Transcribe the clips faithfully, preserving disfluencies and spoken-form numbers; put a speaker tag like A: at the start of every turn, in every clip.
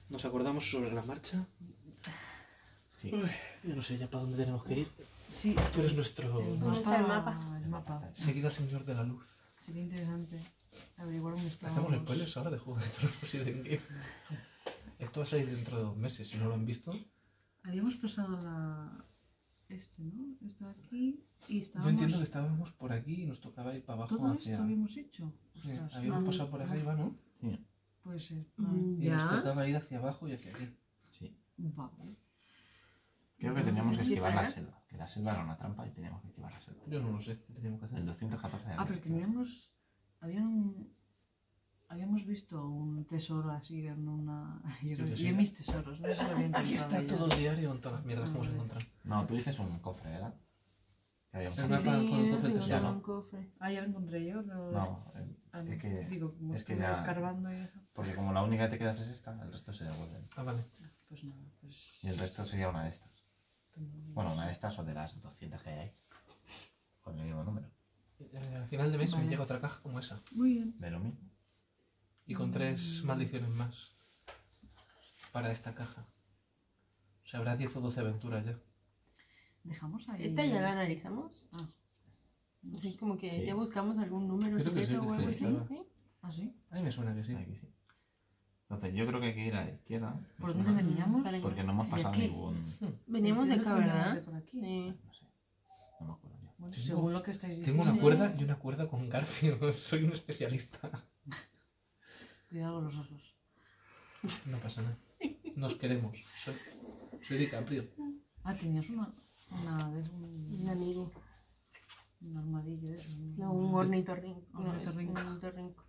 A: Nos acordamos sobre la marcha.
B: Sí.
A: Uy, yo no sé ya para dónde tenemos que ir.
C: Sí,
A: Tú eres nuestro...
C: el
A: nuestro-
C: mapa,
D: el mapa.
C: el mapa.
A: Seguir al Señor de la Luz.
C: Sería interesante averiguar dónde estamos.
A: Hacemos spoilers ahora de Juego de Tronos y de Endgame. Esto va a salir dentro de dos meses, si no lo han visto.
C: Habíamos pasado la... Este, ¿no? Esto de aquí y estábamos...
A: Yo entiendo que estábamos por aquí y nos tocaba ir para abajo
C: ¿Todo
A: hacia...
C: esto habíamos hecho?
A: Sí,
C: Ostras,
A: habíamos
D: mm,
A: pasado por arriba, ¿no?
B: Sí.
C: puede ser.
D: Mm,
A: Y nos
D: Ya.
A: tocaba ir hacia abajo y hacia aquí.
B: Sí.
C: Vale.
B: Creo que teníamos que
D: Sí,
B: esquivar la
D: para.
B: selva. Que la selva era una trampa y teníamos que esquivar la selva.
A: Yo no lo sé, ¿qué teníamos que hacer?
B: El doscientos catorce de
C: Ah, pero
B: abril.
C: teníamos... Habían... Habíamos visto un tesoro así en una... Yo,
A: Yo
C: creo-
A: que
C: y
A: sí.
C: en mis tesoros, no sé si lo habían
A: Aquí
C: encontrado
A: está
C: ya.
A: todo el diario con todas las mierdas que hemos
C: Ah, vale.
A: encontrado.
B: No, tú dices un cofre, ¿verdad? Que habíamos
A: El
D: Sí,
A: mapa
D: sí,
A: con el cofre del
D: tengo
A: tesoro.
D: un cofre.
C: Ah, ya lo encontré yo. Lo...
B: No, eh,
C: Ah,
B: es que...
C: Digo, como
B: es que
C: estuve
B: ya-
C: escarbando y eso.
B: Porque como la única que te quedas es esta, el resto se devuelven.
A: Ah, vale.
C: Pues nada, pues...
B: Y el resto sería una de estas.
C: tengo-
B: Bueno, una de estas o de las doscientas que hay ahí. Con el mismo número.
A: Eh, al final de mes me
C: Vale.
A: llega otra caja como esa.
C: Muy bien.
B: De lo mismo.
A: Y con tres
C: Mm.
A: maldiciones más. Para esta caja. O sea, habrá diez o doce aventuras ya.
C: Dejamos ahí...
D: ¿Esta ya la analizamos?
C: Ah. No
D: Así
C: sé.
D: como que
B: Sí.
D: ya buscamos algún número
A: Creo que sí,
D: secreto
A: que
D: o algo
A: sí,
D: así.
A: estaba.
D: ¿Sí?
C: ¿Ah, sí?
A: A mí me suena que sí.
B: Aquí sí. Entonces yo creo que hay que ir a la izquierda. me
C: ¿Por
B: suena,
C: dónde veníamos?
D: Para-
B: Porque no hemos
C: ¿De
B: pasado
C: aquí?
B: ningún...
D: Veníamos de
C: Entiendo
D: acá,
C: que veníamos
D: ¿verdad?
C: de por aquí.
D: Sí.
B: No sé. No me acuerdo yo.
C: Bueno,
A: Tengo-
C: según lo que estáis
A: Tengo
C: diciendo...
A: una cuerda y una cuerda con Garfield. Soy un especialista.
C: Cuidado con los osos.
A: No pasa nada. Nos queremos. Soy, soy DiCaprio.
C: Ah, tenías una... Una de un...
D: Un amigo.
C: Un armadillo de eso.
D: No, un ornitorrinco.
C: Un
D: No,
C: ornitorrinco.
D: un ornitorrinco.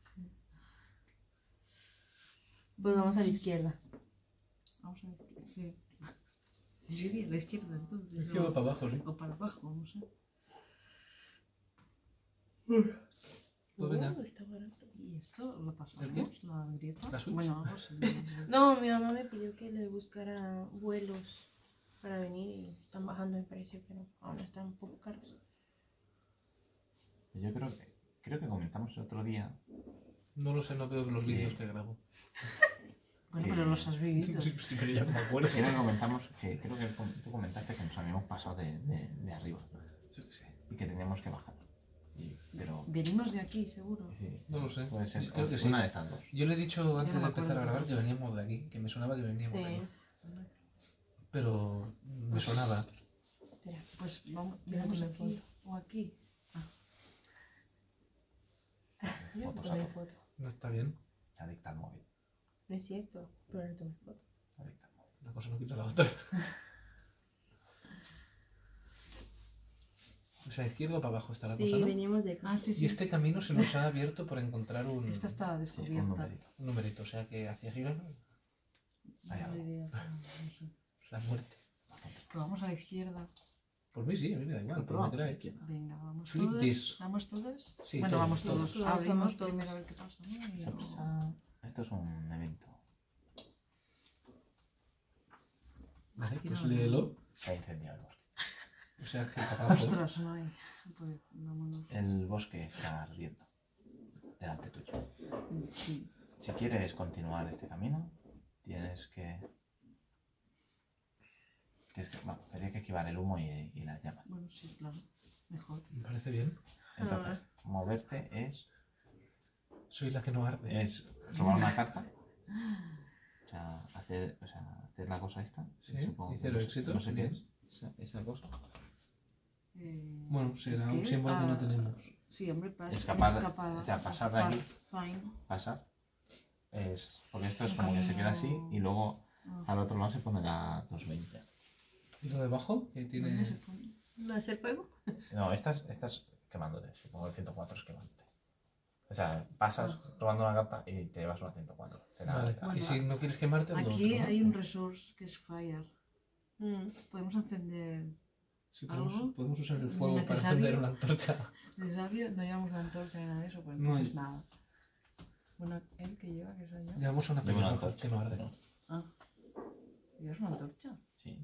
D: Pues vamos a la izquierda.
C: Vamos a ver. Sí. Yo diría a la izquierda entonces.
A: Es que
C: o-
A: va para abajo, ¿sí?
C: O para abajo, no sé.
A: Pues venga.
D: Uh, está barato.
C: ¿Y esto lo pasamos?
A: ¿El qué?
C: ¿La grieta?
A: ¿La Switch?
C: Bueno, algo así.
D: No, mi mamá me pidió que le buscara vuelos para venir y están bajando el precio, pero aún están un poco caros.
B: Yo creo que... Creo que comentamos el otro día...
A: No lo sé, no veo los vídeos que grabo.
C: Bueno,
B: Que-
C: pero los has vivido.
A: Sí, sí, pero ya no me acuerdo.
B: Creo que comentamos... Que, creo que com- tú comentaste que nos habíamos pasado de, de, de arriba.
A: Yo qué sé.
B: Y que teníamos que bajar. Y, pero...
C: Venimos de aquí, seguro.
B: Sí,
A: No lo sé.
B: puede ser
A: Creo que sí.
B: una de estas dos.
A: Yo le he dicho antes
C: no
A: de
C: me
A: empezar a
C: acuerdo.
A: grabar que veníamos de aquí, que me sonaba que veníamos de
D: Sí.
A: aquí. Pero me sonaba.
D: Espera.
C: Pues vamos,
D: Mira,
C: miramos
D: tomé
C: aquí o aquí.
D: Yo
B: Fotos
D: tomé
B: a tope.
D: foto.
A: No está bien.
B: Adicta al móvil.
D: No es cierto, pero no tomé foto.
B: Adicta al móvil.
A: Una cosa no quita la otra. O sea, izquierda o para abajo está la
D: Sí,
A: cosa, ¿no?
D: veníamos de acá.
C: Ah, sí,
A: Y
C: sí.
A: este camino se nos ha abierto por encontrar un,
C: Esta está
B: Sí, un
C: descubierta.
B: numerito.
A: un numerito. O sea, que hacia arriba
B: Hay
C: No
B: algo.
C: diría, no sé.
A: es la muerte.
C: Pero vamos a la izquierda.
A: Por mí sí, a mí me da igual. Por
B: Probamos
A: me
B: la
A: trae.
B: izquierda.
C: Venga, vamos
A: Flip
C: todos.
A: this.
C: ¿Vamos todos?
A: Sí,
C: bueno,
A: todos,
C: vamos todos.
D: todos.
C: Abrimos
D: Vamos todos.
C: primero a ver qué pasa, ¿no? Y
B: Esa
C: luego-
B: presa- Esto es un evento.
A: Vale, pues léelo.
B: Se ha incendiado el bosque.
A: O sea, que para abajo.
C: Ostras, no hay. Pues vámonos.
B: El bosque está ardiendo. Delante tuyo.
C: Sí.
B: Si quieres continuar este camino, tienes que... Tienes que, bueno, tienes que esquivar el humo y, y las llamas.
C: Bueno, sí, claro. Mejor.
A: Me parece bien.
B: Entonces, moverte es,
A: Soy la que no arde.
B: es tomar una carta. O sea, hacer, o sea, hacer la cosa esta.
A: Sí,
B: supongo
A: y
B: que
A: cero
B: no sé-
A: éxitos.
B: No sé qué es. Esa, esa cosa.
C: Eh,
A: Bueno, será un
C: ¿qué?
A: símbolo que no
C: Ah,
A: tenemos.
C: Sí, hombre, para
B: Escapar,
C: escapada,
B: o sea, pasar de
C: escapar.
B: aquí,
C: Fine.
B: pasar. Es, porque esto es
C: Un
B: como que se queda así
C: camino-
B: y luego
C: Ah,
B: al otro lado se pone la doscientos veinte.
A: ¿Y lo de abajo? Que tiene...
C: ¿dónde se pone?
D: ¿No hacer fuego?
B: No, estas, estas quemándote. Supongo el ciento cuatro es quemándote. O sea, pasas robando una carta y te llevas una ciento cuatro. Será-
A: Vale.
B: será-
A: Y
C: Bueno,
A: si no quieres quemarte, haz lo
C: Aquí
A: otro, ¿no?
C: hay un resource que es fire.
D: Mm.
C: Podemos encender.
A: Sí, podemos,
C: ¿Algo?
A: podemos usar el fuego para
C: necesario?
A: encender una antorcha.
C: Necesario, no llevamos una antorcha ni nada de eso, pues
A: No
C: entonces
A: hay.
C: nada. Bueno, él que lleva, que soy yo.
A: Llevamos una
B: Lleva una
A: pelirroja
B: antorcha.
A: que no arde.
B: ¿no?
C: Ah, ¿llevas una antorcha?
B: Sí.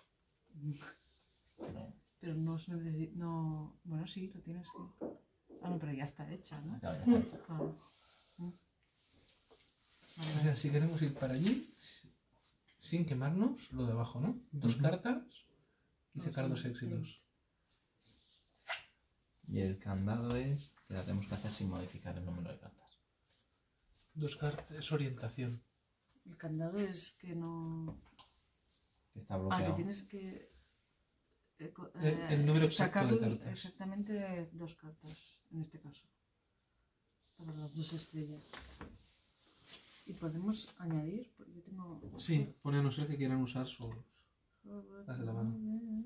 B: Pero,
C: Pero no se necesita. No... Bueno, sí, lo tienes que. Ah, no, pero ya está hecha, ¿no?
B: ya, ya está hecha.
C: Claro. Mm. Vale,
A: O
C: vale.
A: sea, si queremos ir para allí, sin quemarnos lo de abajo, ¿no? Dos
B: Ujú.
A: cartas y sacar
C: Dos,
A: dos éxitos.
B: Y el candado es que la tenemos que hacer sin modificar el número de cartas.
A: Dos cartas es orientación.
C: El candado es que no...
B: Que está
C: Ah, que
B: bloqueado.
C: tienes que... eh, co-
A: El- el número exacto
C: sacar
A: de cartas.
C: exactamente dos cartas, en este caso. Para las dos estrellas. Y podemos añadir, porque yo tengo...
A: Sí, pone a no ser que quieran usar sus... las de la mano.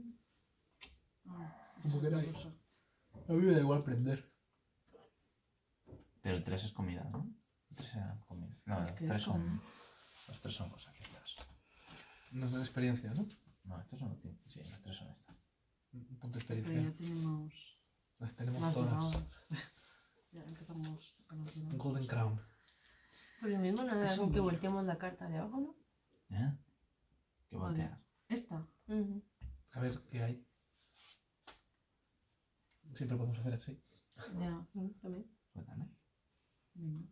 C: Ah,
A: Como
C: esa es otra
A: queráis.
C: cosa.
A: A mí me da igual prender.
B: Pero el tres es comida, ¿no? El tres era comida. No,
C: ¿El
B: los
C: qué?
B: tres son...
C: ¿Cómo?
B: Los tres son cosas estas.
A: Nos dan experiencia, ¿no?
B: No, estos son los cinco. Sí, los tres son estas.
A: Un punto de
C: Pero
A: experiencia.
C: ya tenemos
A: Las tenemos
C: más
A: todas.
C: doradas. Ya empezamos con las doradas.
A: Golden Crown.
D: Por lo mismo nada
C: Es
D: con
C: un-
D: que volteemos la carta de abajo, ¿no?
B: ¿Eh? Que
C: Vale.
B: voltear.
C: Esta.
D: Ujú.
A: A ver qué hay. Siempre podemos hacer así.
C: Ya.
D: Mm, también.
B: Suéltale.
C: Venga.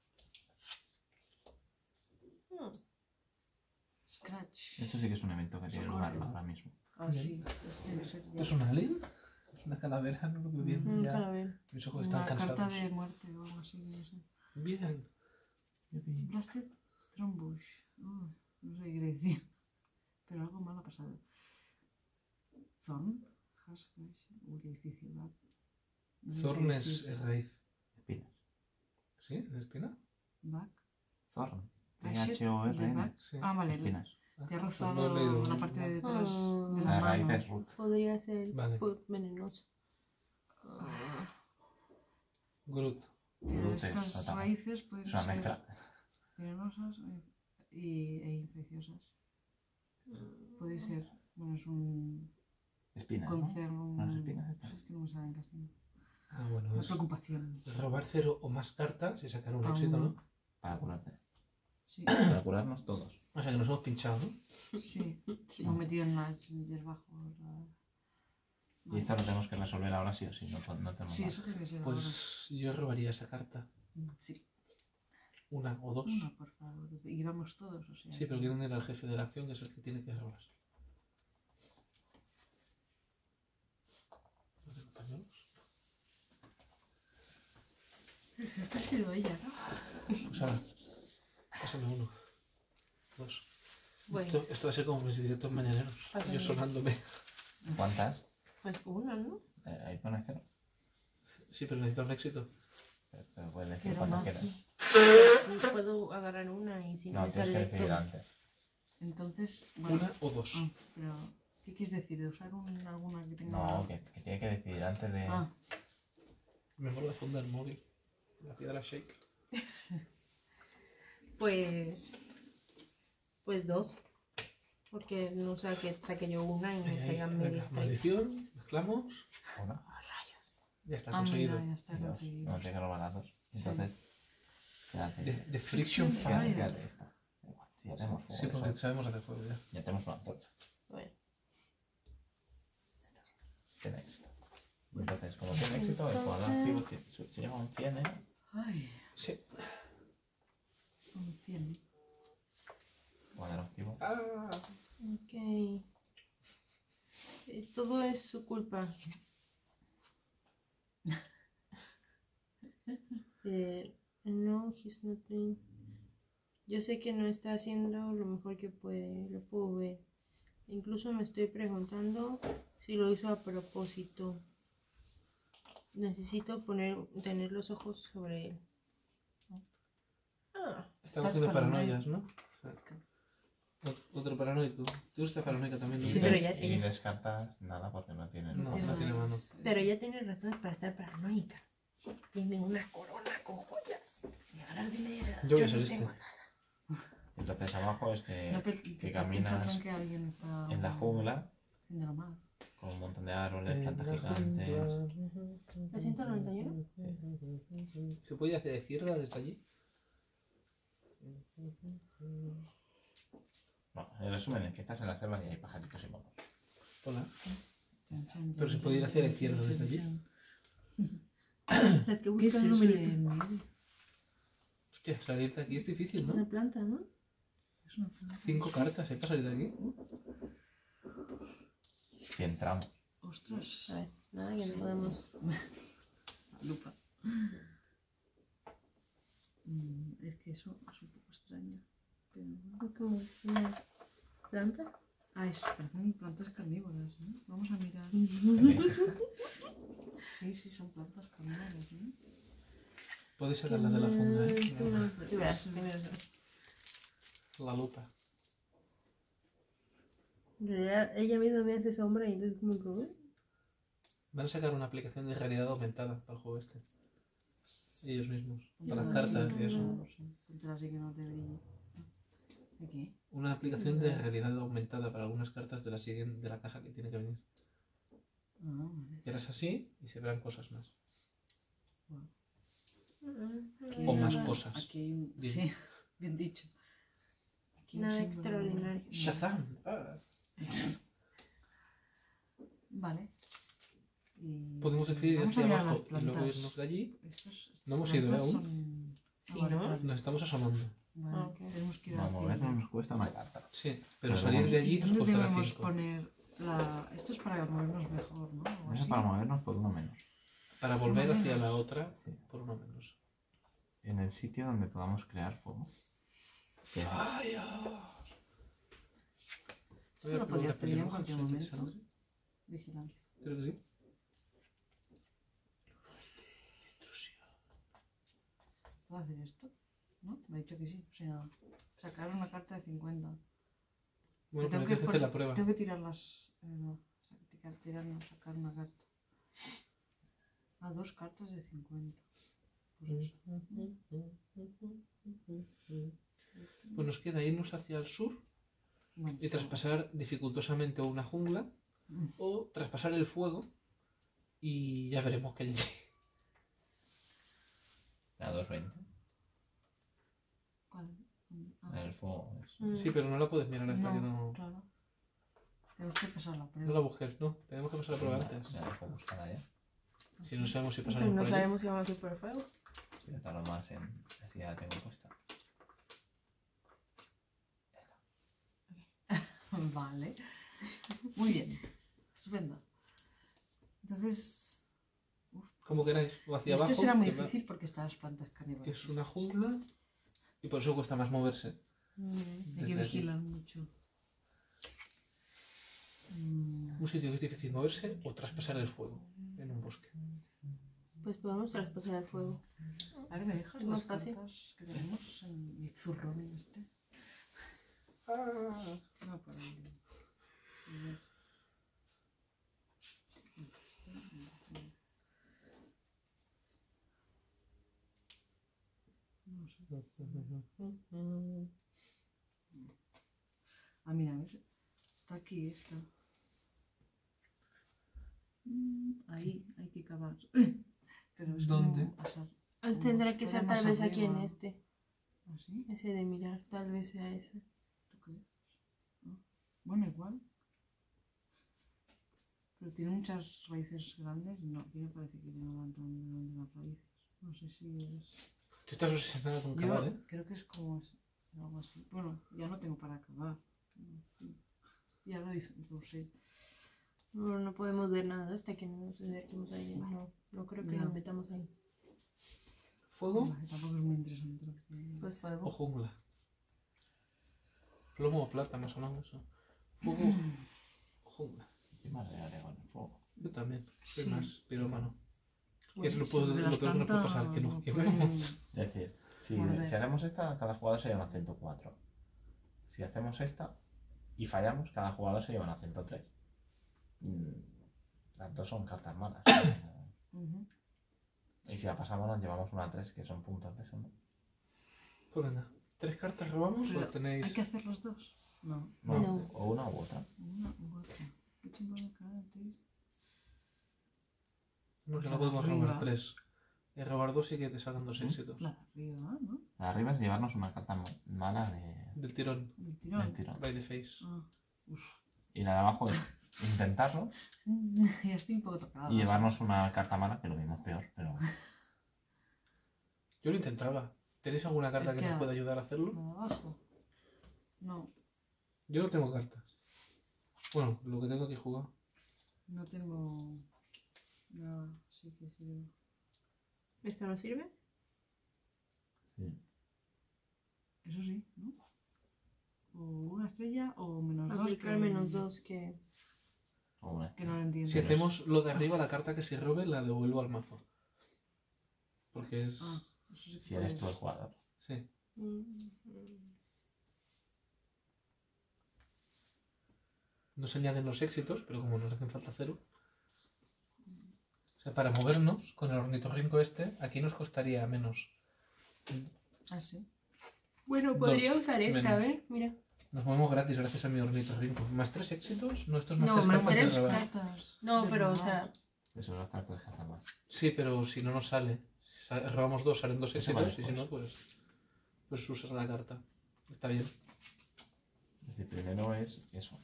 D: Mm.
C: Scratch.
B: Esto sí que es un evento que tiene lugar
C: Socorro.
B: ahora mismo.
C: Ah, sí. Es, debe ser ya.
A: ¿Es un alien? ¿Es una calavera? No lo veo bien.
D: Mm,
A: Ya.
D: calavera.
A: Mis ojos están
C: Una
A: cansados.
C: carta de muerte o algo así, no sé.
A: Bien.
C: Blasted Thornbush. Oh, no sé qué quiere decir. Pero algo mal ha pasado. Thorn. Hash. Uy, qué difícil, ¿verdad? No sé
A: Thorn
C: qué
A: es
C: decir.
A: es raíz.
B: Espinas.
A: ¿Sí? ¿Es espina?
C: Back.
B: Thorn.
C: Dashed
B: T H O R
C: de
B: N.
C: back.
A: Sí.
C: Ah, vale.
B: Espinas.
A: Ah,
C: Te ha
A: pues no he
C: rozado
A: leído
C: la
A: bien.
C: parte de detrás
D: Ah.
C: de
B: La
C: la
B: raíz
C: mano.
B: es root.
D: Podría ser
A: Vale.
D: pues, venenoso.
C: Ah,
A: Groot.
C: Pero
B: Root es
C: estas
B: sótano.
C: raíces pueden
B: Es una
C: ser
B: mezcla.
C: venenosas e- y, e infecciosas.
D: Mm.
C: Puede ser. Bueno, es un
B: Espinas, ¿no?
C: concern. Un,
B: Unas espinas estas.
C: es que no me sale en castellano.
A: Ah, bueno.
C: Una
A: Es
C: preocupación.
A: robar cero o más cartas y sacar un
C: Ah,
A: éxito, ¿no?
B: Para curarte.
C: Sí,
B: Para curarnos todos.
A: O sea que nos hemos pinchado, ¿no?
C: sí.
D: Sí.
C: Hemos metido en las hierbajos. La...
B: Y esto lo tenemos que resolver ahora sí o sí. No, no tenemos
C: Sí,
B: más.
C: eso tiene que ser ahora.
A: Pues yo robaría esa carta.
C: Sí.
A: Una o dos.
C: Una, por favor. Y vamos todos, o sea.
A: Sí, pero quieren ir al jefe de la acción, que es el que tiene que robar. ¿No tengo pañuelos?
D: Ha sido ella, ¿no?
A: Pues ahora, pásame uno. Dos.
D: Bueno,
A: Esto, esto va a ser como mis directos mañaneros.
D: Pásame.
A: Yo sonándome.
B: ¿Cuántas?
D: pues una, ¿no?
B: Eh, ahí pone cero.
A: Sí, pero necesito un éxito.
B: Pero, pero puedes decir
C: Quiero
B: cuántas
C: más.
B: quieras.
D: Puedo agarrar una y si no,
B: No,
D: me
B: tienes que
D: sale
B: decidir
D: todo.
B: antes.
C: Entonces, bueno.
A: Una o dos.
C: Ah, pero, ¿qué quieres decir? ¿De usar un- alguna que tenga...?
B: No, que, que tiene que decidir antes de...
C: Ah,
A: Mejor la funda del móvil. La piedra shake.
D: Pues. Pues dos. Porque no sé que saque yo una y me
A: Ahí, ahí,
D: salgan
A: venga,
D: medias tres.
A: maldición. Mezclamos.
B: Una.
A: Ya está
C: ah,
A: conseguido.
C: mira, ya está
B: Y dos.
C: conseguido.
B: No, tiene que robar las dos.
C: Sí.
B: Entonces, quédate.
A: De, de Friction
C: Friction
A: Fire.
B: Quédate,
C: Fire.
B: quédate esta. Da igual, si ya tenemos fuego.
A: Sí,
B: de
A: porque
B: sol.
A: sabemos hacer fuego ya.
B: Ya tenemos una antorcha.
D: Bueno,
B: Tiene éxito. Entonces, como tiene éxito, el jugador activo tiene- se se llama un cien, ¿eh?
C: Ay,
A: Sí.
C: un cien.
B: Jugador activo.
A: Ah.
D: ok. Eh, Todo es su culpa. Eh, no, he's not doing. Yo sé que no está haciendo lo mejor que puede, lo puedo ver. Incluso me estoy preguntando si lo hizo a propósito. Necesito poner, tener los ojos sobre él. Ah,
A: Estamos
C: Estás
A: haciendo
C: paranoico.
A: paranoias, ¿no? O sea, ot- otro paranoico. Tú estás paranoica también, ¿no?
D: Sí, pero ya-
B: Y
D: ella-
B: descartas nada porque no tiene...
A: No, no tiene mano.
D: pero ella tiene razones para estar paranoica. Tiene una corona con joyas. Y ganar dinero.
A: Yo voy a ser
D: no
A: este.
D: tengo nada.
B: Entonces abajo es que,
C: No, pero
B: que
C: te estás
B: caminas
C: pensando en que alguien está
B: en la jungla
C: haciéndolo mal.
B: con un montón de árboles, plantas gigantes.
D: ¿trescientos noventa y uno?
A: ¿Se puede ir hacia la izquierda desde allí?
B: Bueno, el resumen es que estás en la selva y hay pajaritos y monos.
A: Hola.
C: Chan, chan,
A: Pero
C: chan,
A: se puede ir
C: chan,
A: hacia la
C: chan,
A: izquierda
C: chan,
A: desde allí.
C: chan.
D: Las que
C: ¿Qué es
D: buscan
C: eso
D: numerito.
C: de medio?
A: Hostia, salir de aquí es difícil,
D: Una
A: ¿no?
D: planta, ¿no?
C: Es una planta.
A: Cinco cartas, ¿eh? Para salir de aquí.
B: Si entramos.
C: Ostras.
D: A ver, nada que no podemos.
C: La lupa. Mm, es que eso es un poco extraño. Pero bueno.
D: Como una planta.
C: Ah, eso, parecen plantas carnívoras, ¿no? Vamos a mirar. Sí, sí, son plantas carnívoras, ¿no?
A: Puedes sacarla de la funda, ¿eh?
D: Tú verás, primero.
A: La lupa.
D: En realidad, ella misma me hace sombra y entonces como que... ¿eh?
A: Van a sacar una aplicación de realidad aumentada para el juego este. Ellos mismos. Para las
C: Pero
A: cartas
C: así
A: y eso.
C: no sé, entonces así que no te brille. ¿De qué?
A: Una aplicación de realidad aumentada para algunas cartas de la siguiente, de la caja que tiene que venir.
C: Ah, vale.
A: Y harás así y se verán cosas más.
C: Aquí
A: O
C: hay
A: más
C: una-
A: cosas.
C: Aquí hay un...
A: Bien.
C: Sí, bien dicho. Aquí hay un
D: Nada
C: símbolo-
D: extraordinario.
A: Shazam. Ah.
C: Vale. Y-
A: Podemos decidir
C: Vamos
A: hacia
C: a mirar
A: abajo
C: las
A: y luego
C: plantas.
A: irnos de allí.
C: Estos- estas
A: No hemos ido, ¿eh,
C: plantas
A: aún?
C: son-
D: Sí,
C: Ah, vale,
D: ¿no?
C: claro.
A: Nos estamos asomando.
C: Vale,
D: Ah, ok.
C: tenemos que ir
B: Vamos a
C: hacia
B: ver, no
C: allí.
B: nos cuesta una carta.
A: Sí, pero
B: Pero
A: salir
B: luego-
A: de allí
C: ¿Y
A: nos
C: dónde
A: costará
C: debemos
A: cinco.
C: poner la... Esto es para movernos mejor, ¿no? O
B: Eso
C: así.
B: para movernos por uno menos.
A: Para volver
C: Uno
A: hacia la
C: menos.
A: otra,
B: Sí.
A: por uno menos.
B: En el sitio donde podamos crear fuego. Que-
C: Esto lo podía hacer yo en cualquier momento. Vigilancia.
A: Creo que sí.
C: ¿Puedo hacer esto? ¿No? Me ha dicho que sí. O sea, sacar una carta de cincuenta.
A: Bueno,
C: Tengo
A: pero tienes que hacer
C: pon-
A: la prueba.
C: Tengo que tirar las... eh, no, sacar, tirar, no, sacar una carta. Ah, dos cartas de cincuenta. Pues eso.
A: Pues nos queda irnos hacia el sur
C: Bueno,
A: y traspasar dificultosamente una jungla
C: Mm.
A: o traspasar el fuego y ya veremos qué hay allí.
B: A dos veinte.
C: ¿Cuál? Ah,
B: El fuego. es-
D: Mm.
A: Sí, pero no la puedes mirar hasta
C: no,
A: que no...
C: claro. Tenemos que pasar la
A: No
C: prueba.
A: la busques, no. Tenemos que pasar la prueba antes.
B: Ya dejo buscarla ya.
A: Si no sabemos si
D: Pues
A: pasaremos
D: no
A: por allí.
D: sabemos si vamos a ir por el fuego.
B: Voy a tardo más en... Así ya la tengo puesta.
C: Vale. Muy bien. Estupendo. Entonces...
A: Como queráis. O hacia
C: Este
A: abajo,
C: será muy
A: que, va-
C: difícil porque están las plantas carnívoras.
A: que es una jungla y por eso cuesta más moverse.
D: Mm.
C: Hay que
A: desde aquí.
C: vigilar mucho. Mm,
A: Un sitio que es difícil moverse o traspasar el fuego en un bosque.
D: Pues podemos traspasar el fuego.
C: Ahora me dejas
D: Es más
C: las
D: fácil.
C: cartas que tenemos en mi zurrón este. Ah, por ahí. A ver. No sé. Ah, mira, ¿ves? Está aquí esta. Mm, Ahí hay que cavar. Pero es
A: ¿Dónde?
C: como pasar.
D: Ah, Tendrá que
C: Fuera
D: ser
C: más
D: tal vez aquí en
C: arriba.
D: este.
C: ¿Así?
D: Ese de mirar, tal vez sea ese.
C: ¿Tú crees? Ah, Bueno, igual. Pero tiene muchas raíces grandes. No, aquí me parece que no van tan grandes las raíces. No sé si es...
A: Tú estás obsesionada con
C: Yo
A: cavar, ¿eh?
C: creo que es como es- algo así. Bueno, ya no tengo para acabar. Ya lo hice, lo sé.
D: Bueno, no podemos ver nada hasta que no nos acerquemos ahí. No, no creo que
C: Ya.
D: nos metamos ahí.
A: ¿Fuego
C: Vale, tampoco es muy interesante. lo que-
D: Pues
A: o
D: fuego.
A: jungla? Plomo o plata, más o menos. Eso. ¿Fuego o jungla?
B: Yo más le haré con el fuego.
A: Yo también. Soy
C: Sí.
A: más pirómano. Que
C: Bueno,
A: es lo, puedo-
C: sobre
A: lo
C: las
A: peor que nos puede pasar,
C: plantas
A: que nos
C: no
A: quememos.
C: pueden-
B: Es decir, si,
C: Volver.
B: si hacemos esta, cada jugador se lleva una ciento cuatro. Si hacemos esta y fallamos, cada jugador se lleva una ciento tres. Mm, Las dos son cartas malas.
C: Ujú.
B: Y si la pasamos nos llevamos una tres, que son puntos de eso, ¿no?
A: Pues venga, ¿tres cartas robamos
C: Pero
A: o tenéis...?
C: ¿Hay que hacer las dos? No.
B: No,
D: No.
B: O una u otra.
C: Una u otra. Qué chingón de cara, tío.
A: No, que no
C: La
A: podemos
C: arriba.
A: robar tres. Y robar dos y que te salgan dos
B: ¿Mm?
A: éxitos.
C: La de arriba, ¿no?
B: La de arriba es llevarnos una carta mo- mala de,
A: Del tirón.
C: El tirón.
B: del tirón.
A: By the face.
C: Ah, uf.
B: Y la de abajo es intentarlo
C: Ya estoy un poco tocada.
B: y llevarnos una carta mala, que lo mismo es peor, pero
A: Yo lo intentaba. ¿Tenéis alguna carta
C: Es
A: que,
C: que
A: nos
C: a-
A: pueda ayudar a hacerlo?
C: La de abajo. No,
A: Yo no tengo cartas. Bueno, lo que tengo aquí jugado.
C: no tengo nada. Sí que sí.
D: ¿Esta no sirve?
B: Sí.
C: Eso sí, ¿no? O una estrella o menos dos.
D: Aplicar
C: que-
D: menos dos que...
B: O una
C: Que no lo entiendo.
A: Si hacemos lo de arriba, la carta que se robe la devuelvo al mazo. Porque es...
C: Ah, eso sí que
B: Si eres
C: puedes.
B: tú el jugador.
A: Sí.
D: Mm,
A: No se añaden los éxitos, pero como nos hacen falta cero. O sea, para movernos con el ornitorrinco este, aquí nos costaría menos.
C: Ah, sí.
D: Bueno,
A: Dos
D: podría usar esta,
A: menos.
D: ¿eh? Mira.
A: Nos movemos gratis gracias a mi ornitorrinco. ¿Más tres éxitos? No, estos más
D: No,
A: tres
D: más
A: cartas de
D: tres
A: robar.
C: cartas.
D: No,
C: de
D: pero, o
C: robar.
D: sea...
B: Eso es las cartas que hacen más.
A: Sí, pero si no nos sale. Sa- robamos dos, salen dos
B: Eso
A: éxitos.
B: vale
A: Y si
B: después.
A: no, pues... Pues usas la carta. Está bien.
B: Es decir, primero es eso.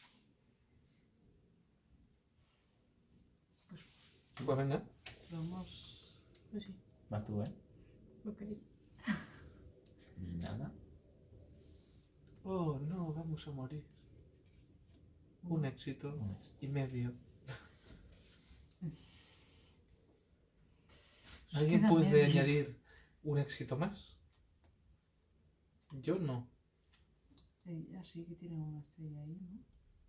A: Pues venga.
C: Vamos.
D: Pues sí.
B: Vas tú, ¿eh?
D: Ok.
B: Nada.
A: Oh, no, vamos a morir. Un éxito
B: Un éxito.
A: y medio. ¿Alguien
C: queda
A: puede
C: medio.
A: añadir un éxito más? Yo no.
C: Ella sí que tiene una estrella ahí, ¿no?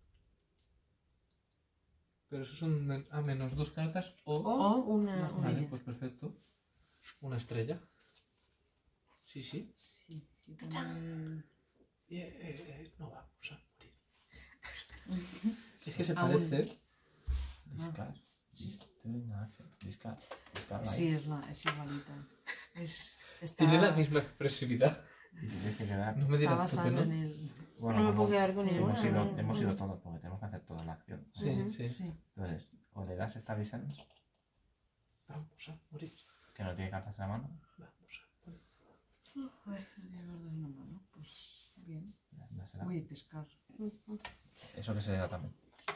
A: Pero eso son men- a menos dos cartas o...
D: O una...
C: una
D: una-
C: estrella.
A: Vale, pues perfecto. Una estrella. Sí, sí.
C: Sí, sí, pone...
A: Eh, eh, no vamos a morir. Es que se
C: Aún.
A: parece...
B: Discard. Discard. action. Discard. Discard.
C: Sí, es, la, es igualita. Es, está,
A: Tiene la misma expresividad.
B: Y te tienes que quedar.
A: No me
C: está
A: dirás tú
C: basado
A: que no.
C: en el...
B: Bueno,
D: No me
B: como
D: puedo quedar con ninguna.
B: hemos ido,
D: no,
B: hemos
D: no.
B: ido todos porque tenemos que hacer toda la acción.
A: Sí,
D: Ujú.
A: sí.
C: Sí.
B: Entonces, o le das esta Descent,
A: Vamos a morir.
B: que no tiene cartas en la mano,
A: Vamos a morir.
C: A ver, no tiene cartas en la mano. Pues bien.
B: dásela.
C: Voy a pescar.
D: Ujú.
B: Eso que se le da también.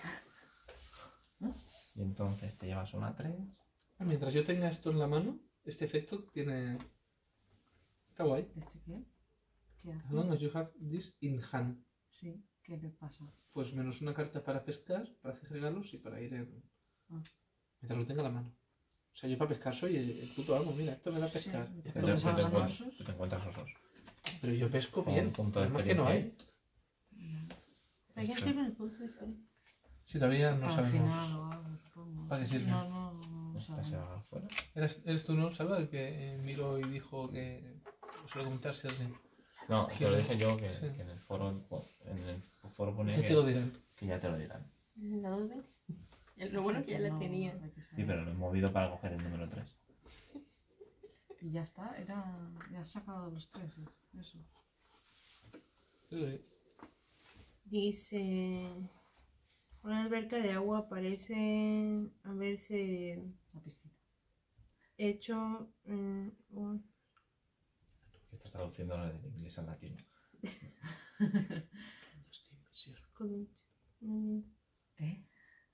B: Y entonces te llevas una tres.
A: Ah, mientras yo tenga esto en la mano, este efecto tiene... Está guay.
C: ¿Este qué? ¿Qué
A: As long
C: hace?
A: as you have this in hand.
C: Sí, ¿qué le pasa?
A: Pues menos una carta para pescar, para hacer regalos y para ir en...
C: Ah.
A: Mientras lo tenga en la mano. O sea, yo para pescar soy el, el puto amo. Mira, esto me da a pescar.
C: Sí.
A: Esto
C: Pero
A: me
B: Entonces
A: da
B: tú te,
A: a
C: salgan
A: pescar.
B: encuentras, tú te encuentras osos.
A: Pero yo pesco
B: Con
A: bien.
B: un punto de
A: Además que no hay.
B: experiencia.
D: ¿Para qué
B: Esto-
D: sirven los puntos de experiencia?
A: Si todavía no
C: Al
A: sabemos.
C: final o algo, supongo.
A: ¿Para qué sirve?
C: No, no, no. no
B: Esta se
C: sabemos.
B: va afuera.
A: ¿Eres, eres tú, no, Salva, el que eh, miró y dijo que suele comentarse así?
B: No, te lo dije yo que,
A: Sí.
B: que en el foro en el foro ponía
A: Ya
B: que,
A: te lo dirán.
B: que ya te lo dirán.
D: ¿La dos veinte? Lo bueno que ya la
C: No,
D: tenía.
C: hay que saber.
B: Sí, pero lo he movido para coger el número tres.
C: Y ya está, era... Ya has sacado los tres, eso.
A: Sí.
D: Dice... Una alberca de agua parece haberse
C: La piscina.
D: hecho... mm, un-
B: Que estás traduciendo la del inglés al latín.
D: con- mm,
C: ¿Eh?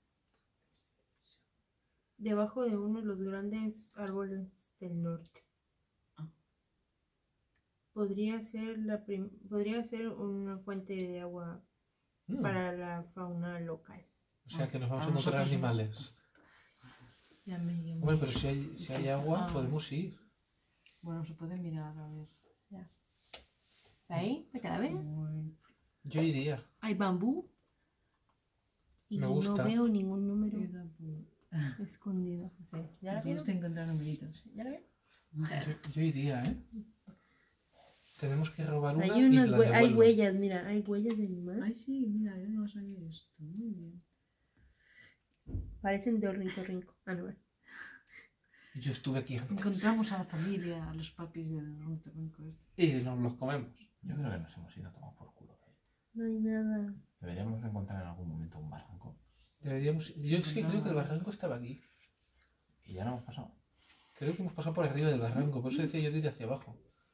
D: debajo de uno de los grandes árboles del norte.
C: Ah.
D: Podría ser la prim- podría ser una fuente de agua
A: Mm.
D: para la fauna local.
A: O sea que nos vamos a
C: Para
A: encontrar
C: nosotros,
A: animales.
D: Ya me dio
A: Bueno, pero si hay, si hay agua,
C: Ah.
A: podemos ir.
C: Bueno, se puede mirar, a ver.
D: ¿Está ahí? ¿Me queda bien?
C: Muy-
A: Yo iría.
D: Hay bambú. Y
A: Me
D: no
A: gusta.
D: veo ningún número
C: Yo tampoco.
D: escondido. Sí. ¿Ya la
C: Me
D: vieron?
C: gusta encontrar numeritos.
D: ¿Ya la vieron?
A: Yo, yo iría, ¿eh? Tenemos que robar una
D: Hay,
A: y
D: unas
A: la
D: hue- hay
A: devuelvo.
D: huellas, mira, hay huellas de animal.
C: Ay, sí, mira, yo no sabía esto. Muy bien.
D: Parecen de ornitorrinco. Ah, no, bueno.
A: Yo estuve aquí antes.
C: Encontramos a la familia, a los papis del ornitorrinco este.
A: Y nos los comemos.
B: Yo creo que nos hemos ido a tomar por culo. ¿eh?
D: No hay nada.
B: Deberíamos encontrar en algún momento un barranco.
A: Deberíamos... Yo es que creo que el barranco estaba aquí.
B: Y ya lo hemos pasado.
A: Creo que hemos pasado por arriba del barranco. Por eso decía yo de ir hacia abajo.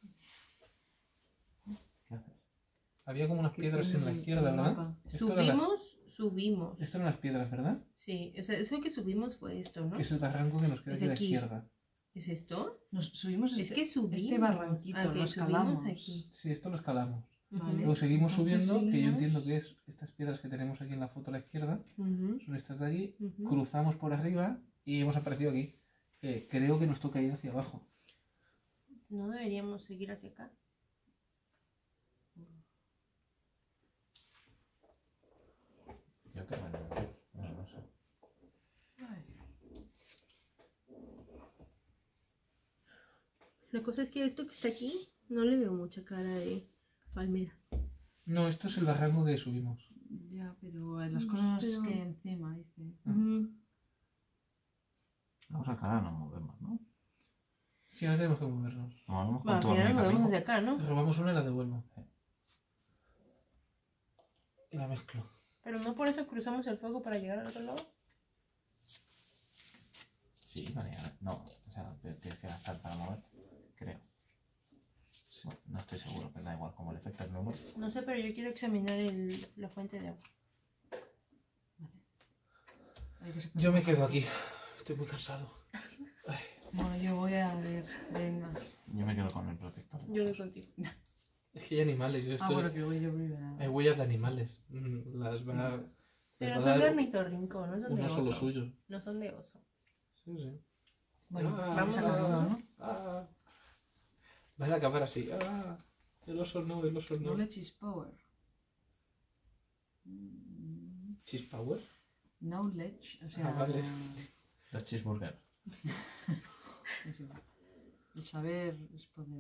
B: ¿Qué haces?
A: Había como unas piedras en la
C: El-
A: izquierda,
C: el
A: ¿verdad?
C: mapa.
A: Esto eran las-
D: Subimos, subimos.
A: Esto eran las piedras, ¿verdad?
D: Sí, o sea, eso que subimos fue esto, ¿no?
A: Que es el barranco que nos queda
D: Es
A: aquí a la
D: aquí.
A: izquierda.
D: ¿Es esto?
C: Nos subimos
D: Es
C: este,
D: que subimos.
C: este barranquito,
D: Ah, que
C: lo
D: subimos
C: escalamos.
D: aquí.
A: Sí, esto lo escalamos.
C: Vale.
A: Luego seguimos
D: Entonces
A: subiendo, que yo
D: seguimos.
A: entiendo que es estas piedras que tenemos aquí en la foto a la izquierda.
D: Ujú,
A: Son estas de aquí.
D: ujú.
A: Cruzamos por arriba y hemos aparecido aquí. Eh, creo que nos toca ir hacia abajo.
D: No deberíamos seguir hacia acá.
B: Yo creo que no. No, no sé.
C: Ay,
D: La cosa es que esto que está aquí no le veo mucha cara de palmera.
A: No, esto es el barranco que subimos.
C: ya, pero eh, las
D: Mm,
C: cosas
D: pero-
C: que hay encima, dice.
A: Ah.
D: Ujú.
B: Vamos a cara, nos movemos, ¿no?
A: Sí, ahora tenemos que movernos.
B: Nos movemos con
D: Bueno, al
B: tu
D: final nos
B: ornitorrinco.
D: movemos hacia acá, ¿no?
A: Robamos una y la devuelvo. Y la mezclo.
D: Pero no por eso cruzamos el fuego para llegar al otro lado.
B: Sí, vale, a ver, no, o sea, te- tienes que gastar para moverte, creo. Bueno, no estoy seguro, pero da igual, como el efecto es nulo.
D: No sé, pero yo quiero examinar el, la fuente de agua.
C: Hay que sacar-
A: Yo me quedo aquí. Estoy muy cansado.
C: Bueno, yo voy a ver. Venga.
B: Yo me quedo con el protector.
D: Yo voy contigo.
A: Es que hay animales. Yo
C: Ah,
A: estoy...
C: bueno, que voy yo primero.
A: Hay huellas de animales. Mm, Las va, les
D: Pero
A: va a
D: son de
A: dar
D: ornitorrinco, no son de
A: uno solo
D: oso.
A: suyo.
D: No son de oso.
A: Sí, sí.
C: Bueno,
A: Ah,
C: vamos
D: vamos
C: a sacar
D: a-
C: todo, ¿no?
A: Ah. Vas a acabar así. Ah. El oso no, el oso no.
C: Knowledge is power. Mm,
A: Cheese power.
C: Knowledge, o sea.
A: Ah, vale.
B: Los cheeseburgers.
C: es igual. El saber es poder.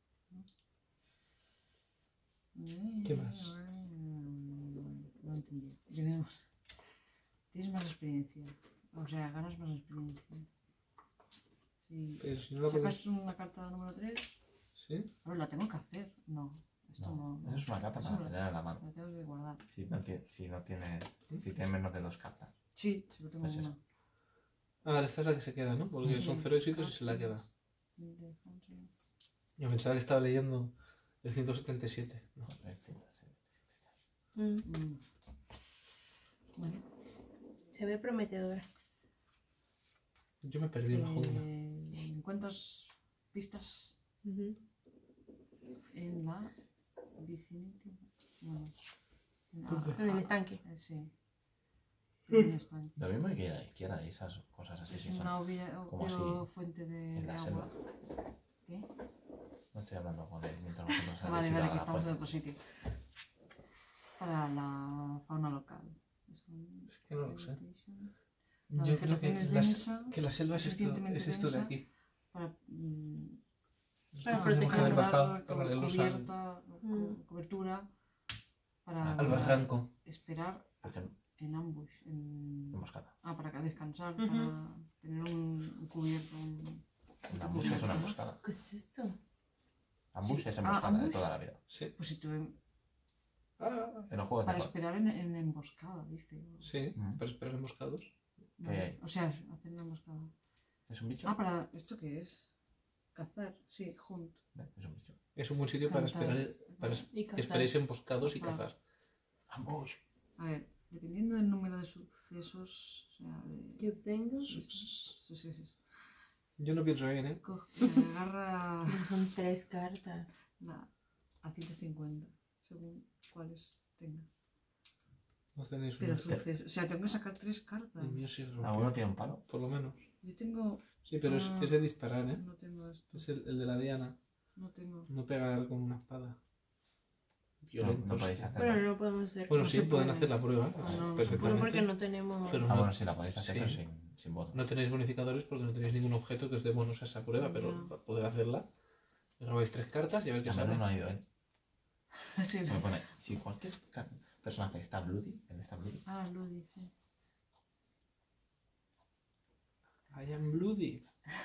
C: ¿no?
A: ¿Qué más?
C: No entendí. Tenemos- Tienes más experiencia. O sea, ganas más experiencia. Sí.
A: Pero si no la puedes...
C: Sacas una carta número tres.
A: ¿Sí?
C: A ver, la tengo que hacer. No, esto no.
B: No, eso es una carta
C: Eso
B: para
C: no.
B: tener en la mano.
C: La tengo que guardar.
B: Si no, tiene, si no tiene, si tiene menos de dos cartas.
C: Sí, solo tengo
B: Pues eso.
C: una.
A: Ah, vale, esta es la que se queda, ¿no? Porque son cero éxitos y se la queda. Yo pensaba que estaba leyendo el ciento setenta y siete. No.
D: Mm,
C: Mm. Bueno,
D: Se ve prometedora.
A: Yo me perdí en la jungla.
C: eh, encuentras pistas
D: Ujú.
C: en la vicinity. Bueno, en la-
A: ¿Dónde?
D: En el estanque.
C: eh, sí. En el estanque.
B: Lo mismo hay que ir a la izquierda y esas cosas así.
C: Es
B: Sí, son
C: una obvia,
B: como
C: obvio
B: así,
C: fuente de,
B: en
C: de
B: la
C: agua.
B: selva.
C: ¿Qué?
B: No estoy hablando con él mientras vosotros
C: Ah,
B: habéis
C: vale,
B: ido
C: vale,
B: a
C: que
B: la
C: estamos en
B: fuente.
C: otro sitio. Para la fauna local. Son
A: Es que no lo sé.
C: vegetation. La
A: Yo creo que
C: vegetación es
A: la,
C: densa,
A: que la selva es esto,
C: suficientemente
A: es esto de
C: densa.
A: aquí.
C: Para, mm,
D: Para
A: Tenemos
D: proteger
A: que haber
D: el
A: bajado
C: dar co-
A: paralelos al,
C: cubierta,
D: Mm.
C: co- cobertura para
A: al barranco.
C: esperar
B: Porque
C: en ambush. En...
B: emboscada.
C: Ah, para que descansar,
D: Ujú.
C: para tener un, un cubierto. Un...
B: Una ambush es una emboscada.
D: ¿Qué es esto?
B: Ambush
C: Sí.
B: es
C: Ah,
B: emboscada de
C: ambush.
B: toda la vida.
A: Sí.
C: Pues si tuve...
A: Ah,
B: En los juegos de
C: Para
B: rol.
C: esperar en, en emboscada, dice.
A: sí,
B: Mm.
A: para esperar emboscados.
C: Vale.
B: hay?
C: O sea, hacer una emboscada.
B: ¿Es un bicho?
C: Ah, para... ¿Esto qué es? Cazar, sí, hunt.
B: Eh, Es un bicho.
A: Es un buen sitio para
C: Cantar.
A: esperar, para es-
D: Y
A: que
D: cazar.
A: esperéis emboscados y
C: Cazar.
A: cazar.
B: Ambush.
C: A ver, dependiendo del número de sucesos, o sea, de...
D: ¿Qué obtengo?
C: sucesos,
A: Yo no pienso bien, ¿eh?
C: coge, agarra
D: Son tres cartas.
C: la, a ciento cincuenta, según cuáles tenga.
A: No tenéis
C: Pero
A: una.
C: sucesos, o sea, tengo que sacar tres cartas.
A: El mío sí es
B: ¿Alguno
A: rompido,
B: tiene un palo?
A: por lo menos.
C: Yo tengo...
A: Sí, pero es,
C: Ah.
A: es de disparar, ¿eh?
C: No tengo esto,
A: Es el, el de la diana.
C: no tengo...
A: No pegar con una espada.
B: No,
A: Violentos.
B: no podéis hacerlo.
D: Pero no podemos hacer.
A: Bueno,
C: No
A: sí,
C: se
A: pueden
C: puede.
A: hacer la prueba.
C: Ah, no, no se
D: Bueno,
A: perfectamente.
D: porque no tenemos.
A: Pero
B: Ah,
A: no,
B: bueno, sí la podéis hacer,
A: Sí.
B: pero sin, sin voto.
A: no tenéis bonificadores porque no tenéis ningún objeto que os dé bonos a esa prueba, pero
C: Ya.
A: para poder hacerla, robáis tres cartas y a ver qué
B: Al
A: sale.
B: menos no ha ido él.
C: Sí,
B: Me pone, si cualquier ca- personaje está bloody, en esta bloody,
C: ah, lo dice.
A: I am bloody.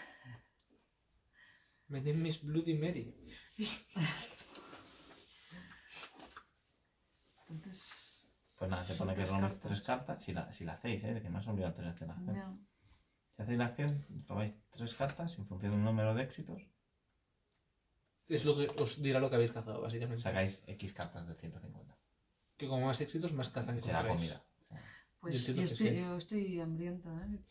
A: My name is Bloody Mary.
C: Entonces...
B: pues nada, se
C: Son
B: pone que
C: tres
B: robáis
C: cartas.
B: tres cartas, si la, si la hacéis, ¿eh? Que no es obligatorio hacer la acción.
C: Ya.
B: Si hacéis la acción, robáis tres cartas en función del número de éxitos,
A: Es lo que os dirá lo que habéis cazado, básicamente.
B: sacáis X cartas de ciento cincuenta.
A: Que como más éxitos, más cazan
B: Será
A: encontráis.
B: comida.
C: Pues
A: Yo
C: yo,
A: entiendo que
C: estoy,
A: sí.
C: yo estoy hambrienta, ¿eh?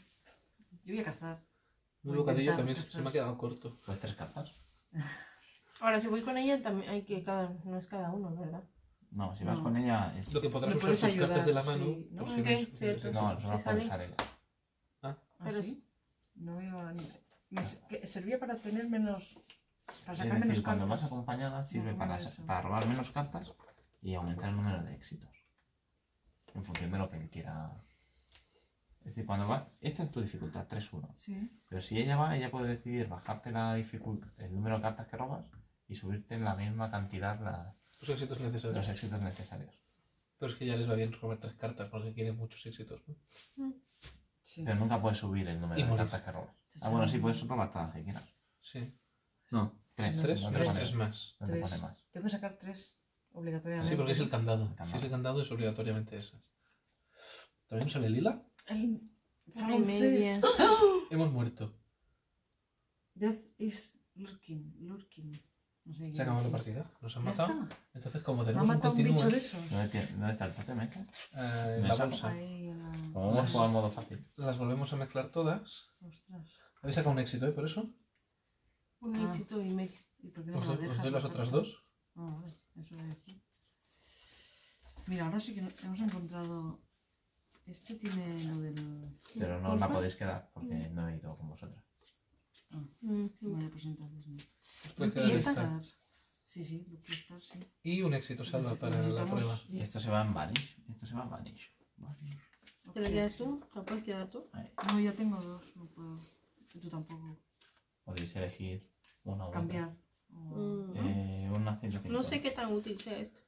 C: Yo voy a cazar.
A: Un
C: Voy a
A: bocadillo
C: intentar
A: también
C: cazar.
A: se me ha quedado corto.
B: Pues tres cartas.
D: Ahora, si voy con ella, también hay que cada. No es cada uno, ¿verdad?
B: No, si vas
C: No.
B: con ella es...
A: Lo que podrás
C: Me
A: usar
C: puedes
A: tus cartas
C: ayudar,
A: de la mano.
C: sí, ¿no?
A: por si
D: Ok,
A: no es-
D: cierto.
B: No,
D: sí,
B: solo
D: sí
B: puede
D: sale.
B: usar ella.
C: ¿Ah,
D: Pero-
C: sí? No iba ni- me s- que servía para tener menos... Para
B: Es
C: sacar
B: decir,
C: menos
B: cuando
C: cartas.
B: vas acompañada sirve
C: No,
B: para,
C: no, eso.
B: para robar menos cartas y aumentar el número de éxitos. En función de lo que él quiera. Es decir, cuando va... Esta es tu dificultad, tres uno.
C: Sí.
B: Pero si ella va, ella puede decidir bajarte la dificultad, el número de cartas que robas y subirte en la misma cantidad la-
A: Los éxitos
B: los
A: necesarios.
B: éxitos necesarios.
A: Pero es que ya les va bien robar tres cartas porque quieren muchos éxitos, ¿no?
C: Sí.
B: Pero nunca puedes subir el número
A: Y
B: de
A: morir.
B: cartas que robas.
C: Te
B: Ah, bueno,
C: sale-
B: sí puedes robar todas las que quieras.
A: Sí.
B: No, tres.
A: Tres,
B: no te
A: tres,
B: pone-
A: tres más.
B: no te
C: Tres.
B: pone más.
C: Tengo que sacar tres obligatoriamente.
A: Sí, porque es el candado.
B: El candado.
A: Si es el candado es obligatoriamente esas. ¿También sale lila?
C: El
D: Una y media.
A: Hemos muerto.
C: Death is lurking. Lurking. No sé
A: Se ha acabado la partida. Nos han
C: ¿Ya
A: matado.
C: está?
A: Entonces, como
C: ¿Me ha
A: tenemos un
C: matado un bicho
A: continuo
C: de esos?
B: ¿Dónde, tiene- dónde está el tótem este?
A: eh, en
B: Me
A: la
B: saco.
A: bolsa,
C: Ahí en la...
B: Como hemos jugado al modo fácil.
A: las volvemos a mezclar todas.
C: Ostras.
A: Habéis sacado un éxito, ¿eh? Por eso.
D: Un
C: Ah.
D: éxito y medio.
C: ¿Y por qué no
A: Os
C: me
A: doy,
C: lo
A: os
C: dejas?
A: doy las
C: la
A: otras
C: carta?
A: dos.
C: Ah, vale. Eso de aquí. Mira, ahora sí que no- hemos encontrado... Este tiene lo del...
B: Pero no la
D: ¿Colpas?
B: podéis quedar porque no he ido con vosotras.
D: Mm,
C: Vale, pues entonces no.
A: Os puede
C: Lucky
A: quedar
C: Star.
A: esta.
C: Sí, sí, Lucky Star, sí.
A: Y un éxito salva para la
C: Necesitamos-
A: prueba.
B: Y esto se va en Vanish. Esto se va en Vanish. Vanish.
D: ¿Te la quedas tú? ¿Te la puedes quedar tú?
B: Ahí.
C: No, ya tengo dos, no puedo. Y tú tampoco.
B: Podéis elegir una u otra.
C: Cambiar. O-
D: Mm,
B: Eh, una ciento cincuenta.
D: No sé qué tan útil sea esto.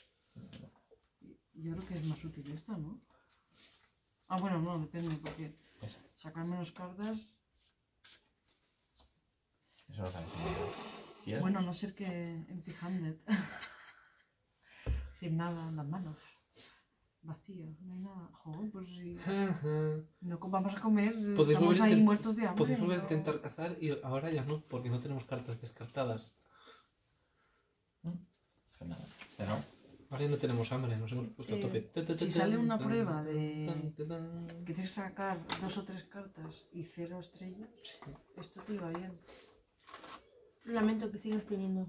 C: Yo creo que es más útil esta, ¿no? Ah, bueno, no, depende, porque
B: Esa.
C: sacar menos cartas.
B: Eso lo sabes. ¿Quieres?
C: Bueno, a no ser que empty-handed. Sin nada en las manos. Vacío, no hay nada. Joder, pues si no co- vamos a comer,
A: Podéis
C: estamos
A: volver a
C: ahí
A: intent-
C: muertos de hambre.
A: Podéis volver a
C: no-
A: intentar cazar y ahora ya no, porque no tenemos cartas descartadas.
B: Pues nada. Pero
A: Ahora ya no tenemos hambre, nos hemos puesto a
C: Eh,
A: tope.
C: si sale una prueba de-
A: Tan, tan, tan.
C: Que tienes que sacar dos o tres cartas y cero estrellas, esto te iba bien.
D: Lamento que sigas teniendo.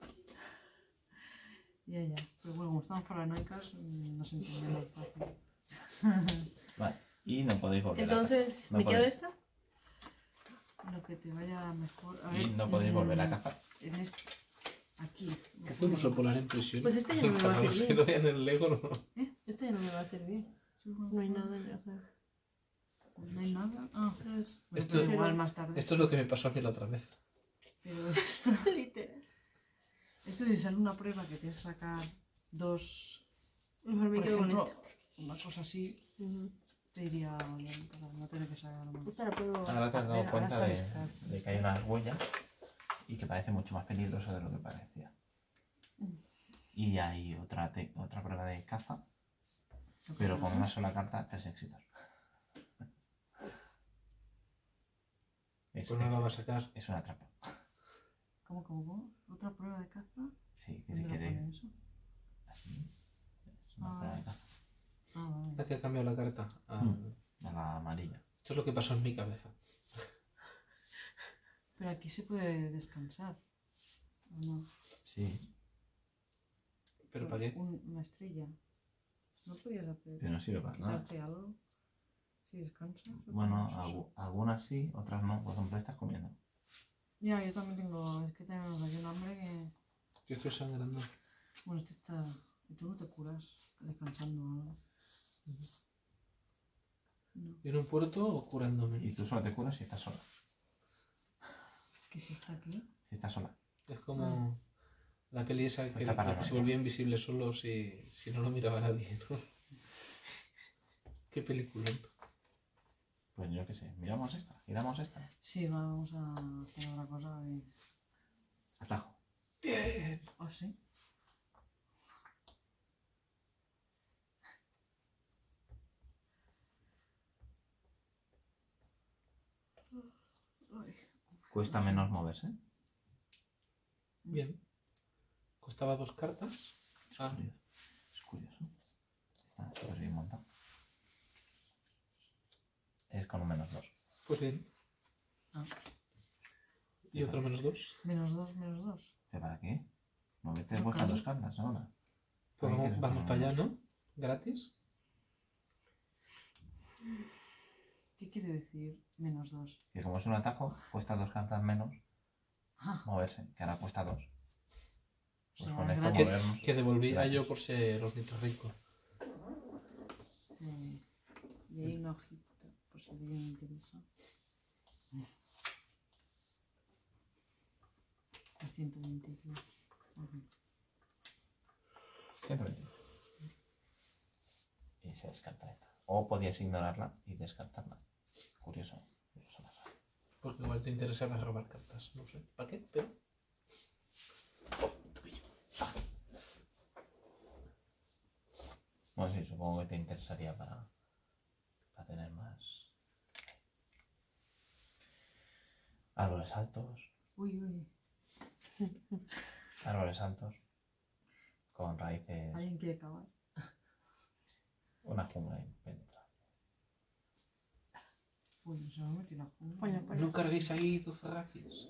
C: Ya, ya. Pero bueno, como estamos paranoicas, mm, nos entendemos fácil.
B: vale. Y no podéis volver
D: Entonces,
B: No
D: ¿me quedo
B: podéis.
D: esta?
C: Lo que te vaya mejor. A
B: a cazar. Y
C: ver,
B: no podéis volver a
C: mm,
B: cazar.
C: En este, aquí.
A: ¿Qué hace un oso polar en prisión?
D: Pues este ya no me va a
A: Para los
D: servir.
A: que no vean el Lego, no.
D: Esta ya no me va a servir. No hay nada en la sala.
C: No hay nada. Ah,
D: Entonces,
C: bueno,
A: Esto-
C: pero igual más tarde.
A: Esto es lo que me pasó a mí la otra vez.
C: Pero esto,
D: literal.
C: esto si sale una prueba que tienes que sacar dos,
D: Mejor me
C: por
D: quedo
C: ejemplo,
D: con esta.
C: una cosa así,
D: Ujú.
C: te iría bien para no tener que sacar más.
D: Esta la puedo.
B: Ahora te has
C: A
B: dado
C: ver, ahora
B: cuenta
C: está
B: de,
C: descartada.
B: de que hay unas huellas y que parece mucho más peligroso de lo que parecía.
C: Mm.
B: Y hay otra, te- otra prueba de caza, pero con una sola carta, tres éxitos. Es,
A: Pues no la va a sacar.
B: es una trampa.
C: ¿Cómo, cómo, cómo? ¿Otra prueba de caza?
B: Sí, que si
C: ¿Dónde lo
B: queréis.
C: pone eso?
B: Así. Es una
C: Ah.
B: prueba de caza.
C: Ah, vale.
A: La que ha cambiado la carta. Ah,
B: Mm. A la amarilla.
A: Esto es lo que pasó en mi cabeza.
C: Pero aquí se puede descansar. ¿O no?
B: Sí,
A: ¿Pero para qué?
C: Un- una estrella. ¿No podías hacer?
B: pero no sirve para nada.
C: ¿Quitarte algo? Si descansas. ¿o
B: Bueno,
C: cómo es eso?
B: algu- algunas sí, otras no. Por ejemplo, estás comiendo.
C: Ya, yo también tengo. Es que tenemos aquí un hambre que.
A: Yo estoy sangrando.
C: Bueno, este está. Y tú no te curas descansando o algo. No.
A: ¿En un puerto o curándome?
B: Y tú solo te curas si estás sola.
C: Es que si está aquí.
B: Si estás sola.
A: Es como la peli esa que,
B: Está paranoica.
A: que se volvía invisible solo si, si no lo miraba nadie, ¿no? Qué película.
B: Pues yo qué sé. Miramos esta. Miramos esta.
C: Sí, vamos a hacer otra cosa. Y...
B: Atajo.
A: Bien.
C: ¿Oh, sí? Ay,
B: Cuesta menos moverse.
A: Bien. Costaba dos cartas.
B: Es
A: Ah.
B: curioso. Es curioso. Está súper bien montado. Es con un menos dos.
A: Pues bien.
C: Ah.
A: Y otro menos dos.
C: Menos dos, menos dos.
B: ¿Pero para qué? Moverte
C: No,
B: vuestras
C: claro.
B: dos cartas ahora.
A: Pues
B: Ahí
A: vamos,
B: que-
A: vamos para allá, ¿no? Gratis.
C: ¿Qué quiere decir menos dos?
B: Que como es un atajo, cuesta dos cartas menos
C: Ah,
B: moverse, que ahora cuesta dos.
C: o
B: Pues
C: sea,
B: con esto
C: gratis.
B: movernos.
A: Que devolví a
B: Gratis.
A: yo por ser ornitorrinco.
C: Sí. Y hay una hojita, por si a alguien le interesa. A ciento veintitrés. Ujú.
B: ciento veinte. Y se descarta esta. O podías ignorarla y descartarla. Curioso. no pasa nada.
A: Porque igual te interesaba robar cartas. No sé para qué, pero.
B: Bueno, sí, supongo que te interesaría para, para tener más árboles altos.
C: Uy, uy.
B: Árboles altos. Con raíces.
C: ¿Alguien quiere acabar?
B: Una jungla impenetrable.
C: Uy, no se me ha metido la jungla.
D: Bueno, pues-
A: No carguéis ahí tus ferraquis.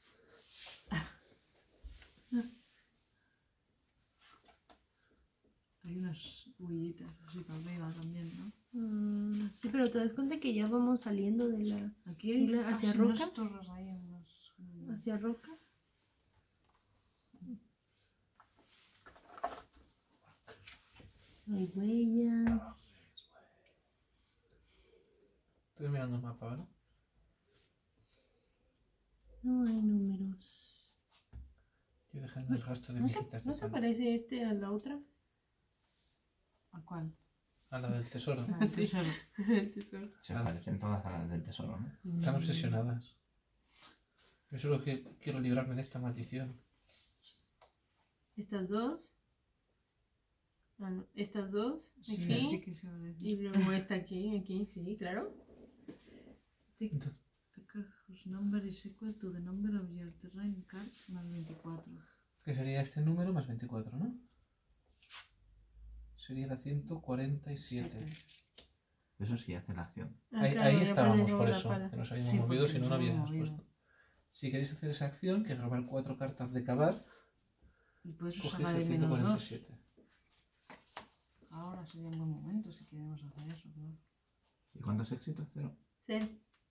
C: Hay unas huellitas así para arriba también, ¿no?
D: Mm, sí, pero te das cuenta que ya vamos saliendo de la...
C: Aquí hay
D: Jungla hacia
C: casi unas
D: rocas.
C: torres ahí, unas...
D: hacia rocas. Hay huellas.
A: Estoy mirando el mapa, ¿vale?
D: No hay números.
A: Yo dejando el rastro de
D: ¿No
A: mis
D: se,
A: citas
D: ¿no
A: de
D: se
A: pan.
D: parece este a la otra?
C: ¿A cuál?
A: A la del tesoro.
C: Ah, el
D: Sí.
C: tesoro.
D: El tesoro.
B: Se
A: Ah.
B: parecen todas a las del tesoro, ¿no?
A: Están obsesionadas. Yo solo que quiero librarme de esta maldición.
D: Estas dos. Ah, no, estas dos.
C: Sí,
D: Aquí.
C: sí que se parece.
D: Y luego esta aquí, aquí, sí, claro.
C: Whose number is equal to the number of your terrain card más veinticuatro.
A: Que sería este número más veinticuatro, ¿no? Sería la ciento cuarenta y siete.
B: Eso sí hace la acción.
D: Ah,
A: Ahí,
D: claro,
A: ahí
D: ya
A: estábamos,
D: pones
A: por
D: luego la
A: eso.
D: pala.
A: Que nos habíamos
C: Sí,
A: movido,
C: porque
A: si no,
C: nos
A: no
C: hemos
A: habíamos
C: movido.
A: puesto. Si queréis hacer esa acción, que es robar cuatro cartas de cavar,
C: Y puedes usar
A: cogéis
C: la de
A: el
C: menos
A: ciento cuarenta y
C: dos.
A: siete.
C: Ahora sería un buen momento si queremos hacer eso, claro.
B: ¿Y cuántos éxitos? Cero.
D: Sí.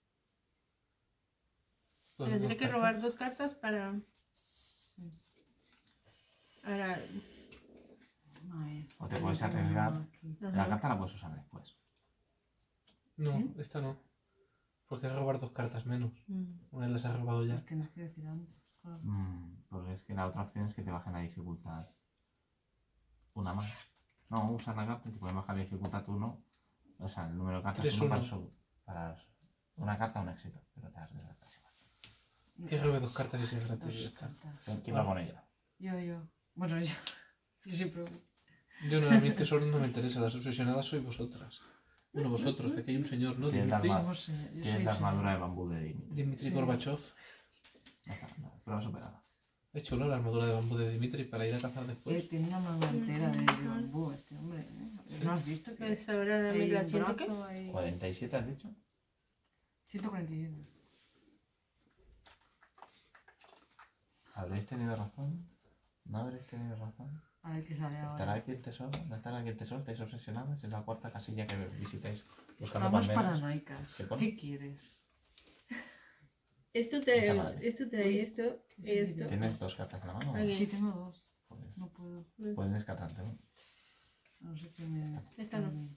A: Pues
D: Tendré
A: dos
D: que
A: cartas.
D: robar dos cartas para.
C: Sí.
D: Ahora.
C: A ver.
B: O te puedes
C: Yo tengo
B: arriesgar.
C: aquí.
B: La
D: Ajá.
B: carta la puedes usar después.
A: No,
C: ¿Sí?
A: esta no. Porque es robar dos cartas menos.
D: Mm.
A: Una vez las has robado ya.
C: Las tienes que decir antes, claro.
B: Mm, porque es que la otra opción es que te bajen la dificultad una más. No, usas la carta y te pueden bajar la dificultad uno. O sea, el número de cartas
A: Tres,
B: uno para,
A: uno.
B: su- para una carta un éxito. Pero te arriesgas casi más.
A: Que robe dos cartas y sea gratis y ya
C: Dos
A: está.
C: cartas.
B: ¿Quién quién va con ella?
C: Yo, yo. Bueno, yo. Yo siempre.
A: Yo no, a mí el tesoro no me interesa. Las obsesionadas sois vosotras. Bueno, vosotros, que aquí hay un señor, ¿no?
B: Tienes la
A: Dimitri,
B: arma-
C: Somos, eh, yo
B: Tienes
C: soy
B: la
C: señor.
B: armadura de bambú de Dimitri.
A: Dimitri
C: Sí.
A: Gorbachev.
B: No está, no, prueba superada.
A: He hecho la armadura de bambú de Dimitri para ir a cazar
C: Eh,
A: después.
C: tiene una mano entera de, de bambú este hombre. ¿eh? ¿No has visto? Que
D: Pues ahora dame
C: hay
D: la
C: un
D: ciento qué.
C: brazo ahí?
B: ¿cuarenta y siete has dicho?
C: ciento cuarenta y siete.
B: ¿Habréis tenido razón? ¿No habréis tenido razón?
C: A ver qué sale ahora.
B: ¿Estará aquí el tesoro? ¿No estará aquí el tesoro? ¿Estáis obsesionadas? Es la cuarta casilla que visitáis buscando
C: Estamos
B: palmeras.
C: paranoicas.
B: ¿Qué pone?
C: ¿Qué quieres?
D: Esto te.
B: Puta madre.
D: Esto te. Esto.
C: Sí,
D: Esto.
B: ¿Tienes dos cartas en la mano?
D: Ahí.
C: Sí, tengo dos.
B: Pues,
C: No puedo.
B: puedes descartarte uno.
C: No sé qué me.
D: Esta no.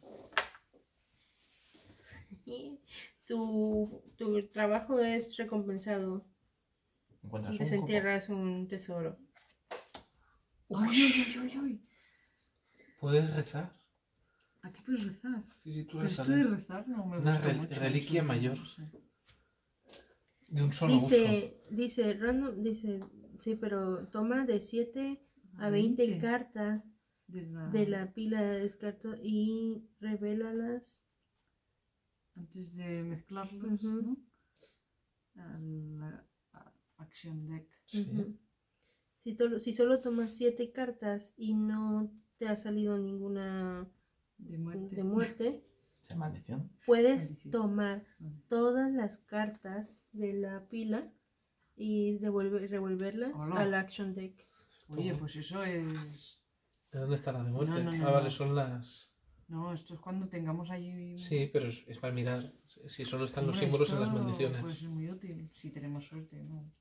D: Y Tu, tu trabajo es recompensado.
B: Encuentras un copo.
D: Desentierras un tesoro.
C: ¡Uy, uy, uy, uy, uy!
A: ¿Puedes rezar?
C: Aquí puedes rezar.
A: Sí, sí, tú
C: Pero
A: rezas.
C: esto de rezar no me
A: Una
C: gusta
A: rel-
C: mucho.
A: reliquia
C: eso,
A: mayor.
C: no sé.
A: De un solo uso.
D: Dice, dice, random, dice, sí, pero toma de siete a veinte
C: veinte
D: cartas
C: de la,
D: de la pila de descarto y revélalas.
C: Antes de mezclarlos,
D: Ujú.
C: ¿no? A la a- Action Deck.
A: Sí.
D: Ujú. Si, to- si solo tomas siete cartas y no te ha salido ninguna
C: De muerte.
D: de muerte,
B: ¿Es maldición?
D: puedes
C: Maldición.
D: tomar
C: Vale.
D: todas las cartas de la pila y devolver, revolverlas
C: Hola.
D: al action deck.
C: Oye, pues eso es...
A: ¿De dónde está la de muerte?
C: No, no, no,
A: ah, vale,
C: no.
A: son las...
C: No, esto es cuando tengamos allí...
A: Sí, pero es, es para mirar si solo están los
C: Hombre,
A: símbolos en
C: esto
A: las maldiciones.
C: Puede ser muy útil, si tenemos suerte, ¿no?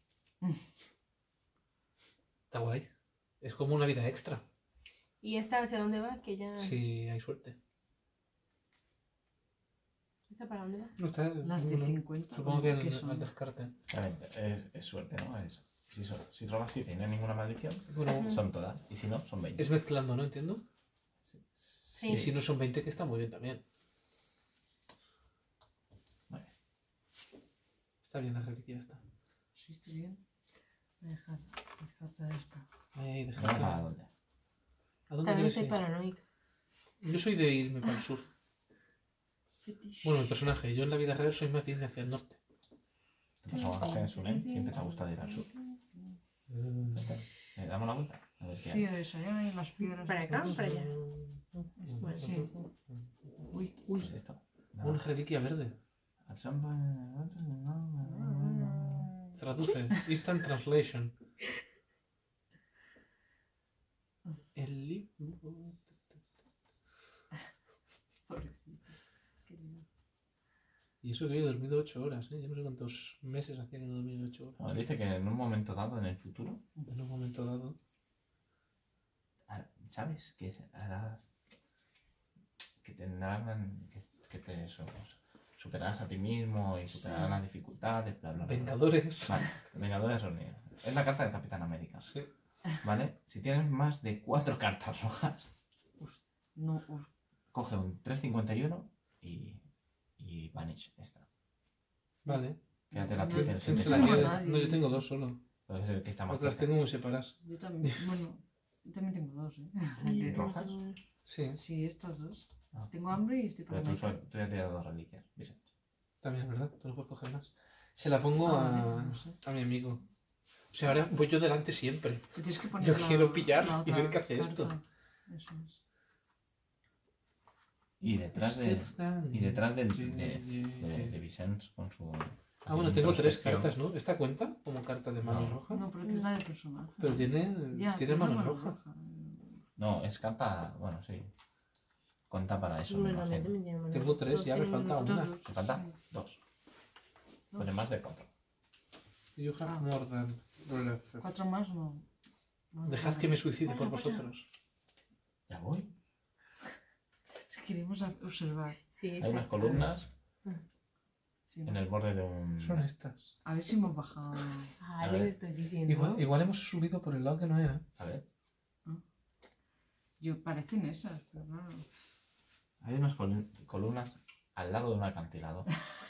A: Está guay. Es como una vida extra,
D: ¿Y esta hacia dónde va? Que ya...
A: si hay suerte.
D: ¿Esta para dónde va?
A: No está,
C: Las de
A: bueno,
C: cincuenta.
A: Supongo que
C: ¿qué
A: el,
C: son?
A: al descarte.
B: Obviamente, Es, es suerte, ¿no? Es, si, so- si robas siete y no hay ninguna maldición,
A: Bueno,
D: Ujú.
B: son todas. Y si no, son veinte.
A: es mezclando, ¿no? Entiendo.
D: Sí.
A: Y si no son veinte, que está muy bien también.
B: Vale.
A: Está bien la reliquia esta.
C: Sí, estoy bien. Voy a dejar, dejar esta.
A: Ahí, ahí,
B: No,
A: déjame.
B: ¿a dónde?
A: ¿A dónde
D: También
A: quieres
D: estoy
A: ir?
D: paranoica.
A: Yo soy de irme para el sur.
D: Fetish.
A: Bueno, mi personaje. Yo en la vida real soy más de irme hacia el norte.
B: ¿Te pasa ahora en Sunen? Siempre te ha gustado ir al sur.
A: Mm.
B: Eh, ¿Damos la vuelta? A ver qué
C: Sí,
B: hay.
C: eso, ya hay las piedras.
D: ¿Para acá
C: estas.
D: o para allá?
A: Bueno,
C: Sí. Uy,
B: ¿Qué es esto? No.
A: Una reliquia verde.
B: At some point-
A: Traduce. Instant translation. El libro.
C: pobrecito. Qué lindo.
A: Y eso que he dormido ocho horas, ¿eh? Yo no sé cuántos meses hacía que no dormía ocho horas.
B: Bueno, dice que en un momento dado en el futuro,
A: En un momento dado.
B: ah, ¿sabes? Que harás. Que tendrán. Que, que te so- superarás a ti mismo y superarás
C: Sí.
B: las dificultades, bla, bla, bla.
A: Vengadores.
B: Vale, Vengadores Unidos. Es la carta del Capitán América.
A: Sí.
B: ¿Vale? Si tienes más de cuatro cartas rojas,
C: No, uf,
B: coge un tres cincuenta y uno y. y Vanish esta.
A: Vale.
B: Quédate la
C: No,
B: piel, que
C: no
A: ¿Quién
B: es
A: se la
C: tengo a
A: queda?
C: nadie.
A: No, yo tengo dos solo.
B: es el que está más
A: Otras
B: cerca.
A: tengo muy separadas.
C: yo también, bueno, yo también tengo dos, ¿eh?
D: Sí,
B: ¿Rojas?
A: Sí,
C: Sí, estas dos.
B: Ah.
C: Tengo hambre y estoy
B: Pero tú,
C: paranoica.
B: solo- tú ya te has dado dos reliquias, Vicente.
A: también, ¿verdad? Tú no puedes coger más. Se la pongo
C: Ah,
A: a,
C: vale, no sé.
A: a mi amigo. O sea, ahora voy yo delante siempre.
C: Te tienes que poner
A: Yo
C: la-
A: quiero pillar
C: la
A: y
C: otra
A: ver qué hace esto.
C: carta. Eso es.
B: Y detrás de. Y detrás del, de, de, de Vicente con su.
A: Ah, bueno, tengo tres
B: introspección.
A: cartas, ¿no? ¿Esta cuenta como carta de mano
B: No.
A: roja?
C: No, pero que es la de personaje.
A: Pero tiene,
C: Ya,
A: tiene
C: pero es la
A: mano roja.
B: No, es carta. Bueno, sí. Cuenta para eso. me
D: Bueno,
B: imagino.
D: también tiene mano
A: Tengo
D: roja.
A: tres, ya me
D: Todos
A: falta
D: tienen-
A: una.
C: Todos,
B: ¿Te falta?
C: sí.
B: Dos.
C: Dos.
B: Pone más de cuatro.
A: You have
C: Ah.
A: more than left.
C: Cuatro más no. no
A: Dejad
C: no.
A: que me suicide por
D: Vaya, vaya.
A: vosotros.
B: Ya voy.
C: Si queremos a- observar.
D: Sí,
B: Hay unas
D: exacto.
B: columnas
C: Sí,
B: en el borde de un.
A: Son estas.
C: A ver si hemos bajado.
D: Ah,
B: A
D: les
B: ver.
D: estoy diciendo.
A: Igual, igual hemos subido por el lado que no era.
B: A ver.
C: Yo, parecen esas, pero claro.
B: Hay unas colu- columnas al lado de un acantilado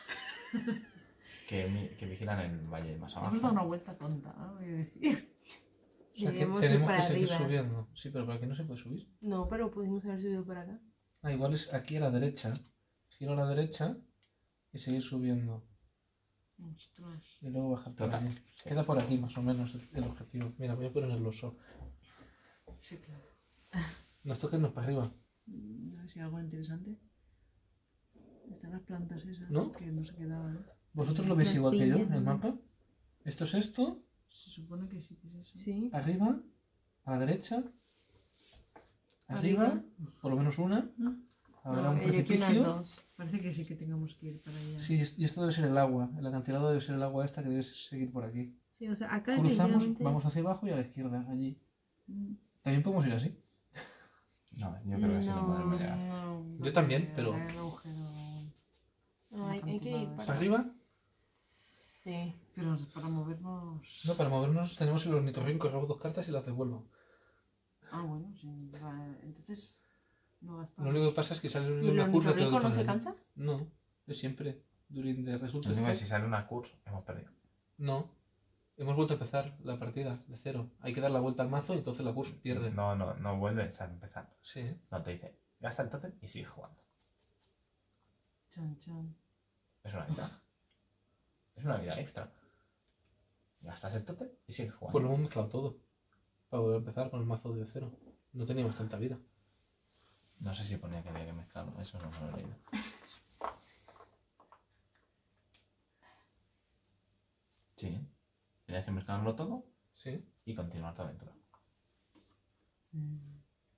B: que, mi- que vigilan el valle más abajo.
C: Hemos dado una vuelta tonta, ¿no? Voy a decir.
A: O sea, que
D: Debemos ir
A: tenemos
D: para
A: que seguir
D: arriba.
A: subiendo. Sí, pero ¿para qué no se puede subir?
D: No, pero pudimos haber subido por acá.
A: Ah, igual es aquí a la derecha. Giro a la derecha y seguir subiendo.
C: Ostras.
A: Y luego bajar por
B: Total.
A: aquí. Queda por aquí más o menos el, el objetivo. Mira, voy a poner el oso.
C: Sí, claro.
A: Nos toca irnos para arriba.
C: Mm, A ver si hay algo interesante. Están las plantas esas
A: ¿No?
C: que no se quedaban.
A: ¿Vosotros lo veis
D: Las
A: igual que yo,
D: piñas,
A: el
D: ¿no?
A: mapa? Esto es esto,
C: Se supone que sí que es eso.
D: Sí.
A: arriba, a la derecha, arriba,
D: Arriba.
A: por lo menos una.
C: ¿No?
A: Habrá
D: No,
A: un
D: eh, yo aquí unas
A: precipicio.
D: dos.
C: Parece que sí que tengamos que ir para allá.
A: Sí, y esto debe ser el agua. El acantilado debe ser el agua esta que debe seguir por aquí.
D: Sí, o sea, acá
A: Cruzamos,
D: definitivamente-
A: vamos hacia abajo y a la izquierda, allí.
C: Mm,
A: También podemos ir así.
B: No, yo creo que así no
D: No.
B: podremos llegar.
C: no,
A: Yo también,
C: porque
A: pero-
C: hay agujero.
D: No, hay, hay que ir
C: ¿Para
D: para
A: ¿Arriba?
D: Sí.
C: Pero para movernos.
A: No, para movernos tenemos el ornitorrinco, robo dos cartas y las devuelvo.
C: Ah, bueno, sí. Vale, entonces. No gastamos.
A: Lo único que pasa es que sale
D: ¿Y
A: un
D: el
A: una curva.
D: ornitorrinco no se cansa?
A: No, es siempre. During the result
B: Lo único que
A: step.
B: si sale una curse, hemos perdido.
A: No. Hemos vuelto a empezar la partida de cero. Hay que dar la vuelta al mazo y entonces la curse pierde.
B: No, no, no vuelves a empezar.
A: Sí.
B: No, te dice, gasta el totem y sigue jugando.
C: Chan, chan.
B: Es una vida. Es una vida extra. Gastas el totem y sigues jugando.
A: Pues lo hemos mezclado todo. Para volver a empezar con el mazo de cero. No teníamos tanta vida.
B: No sé si ponía que había que mezclarlo, eso no me lo he leído. Sí. Tienes que mezclarlo todo
A: Sí.
B: y continuar tu aventura.
C: Mm.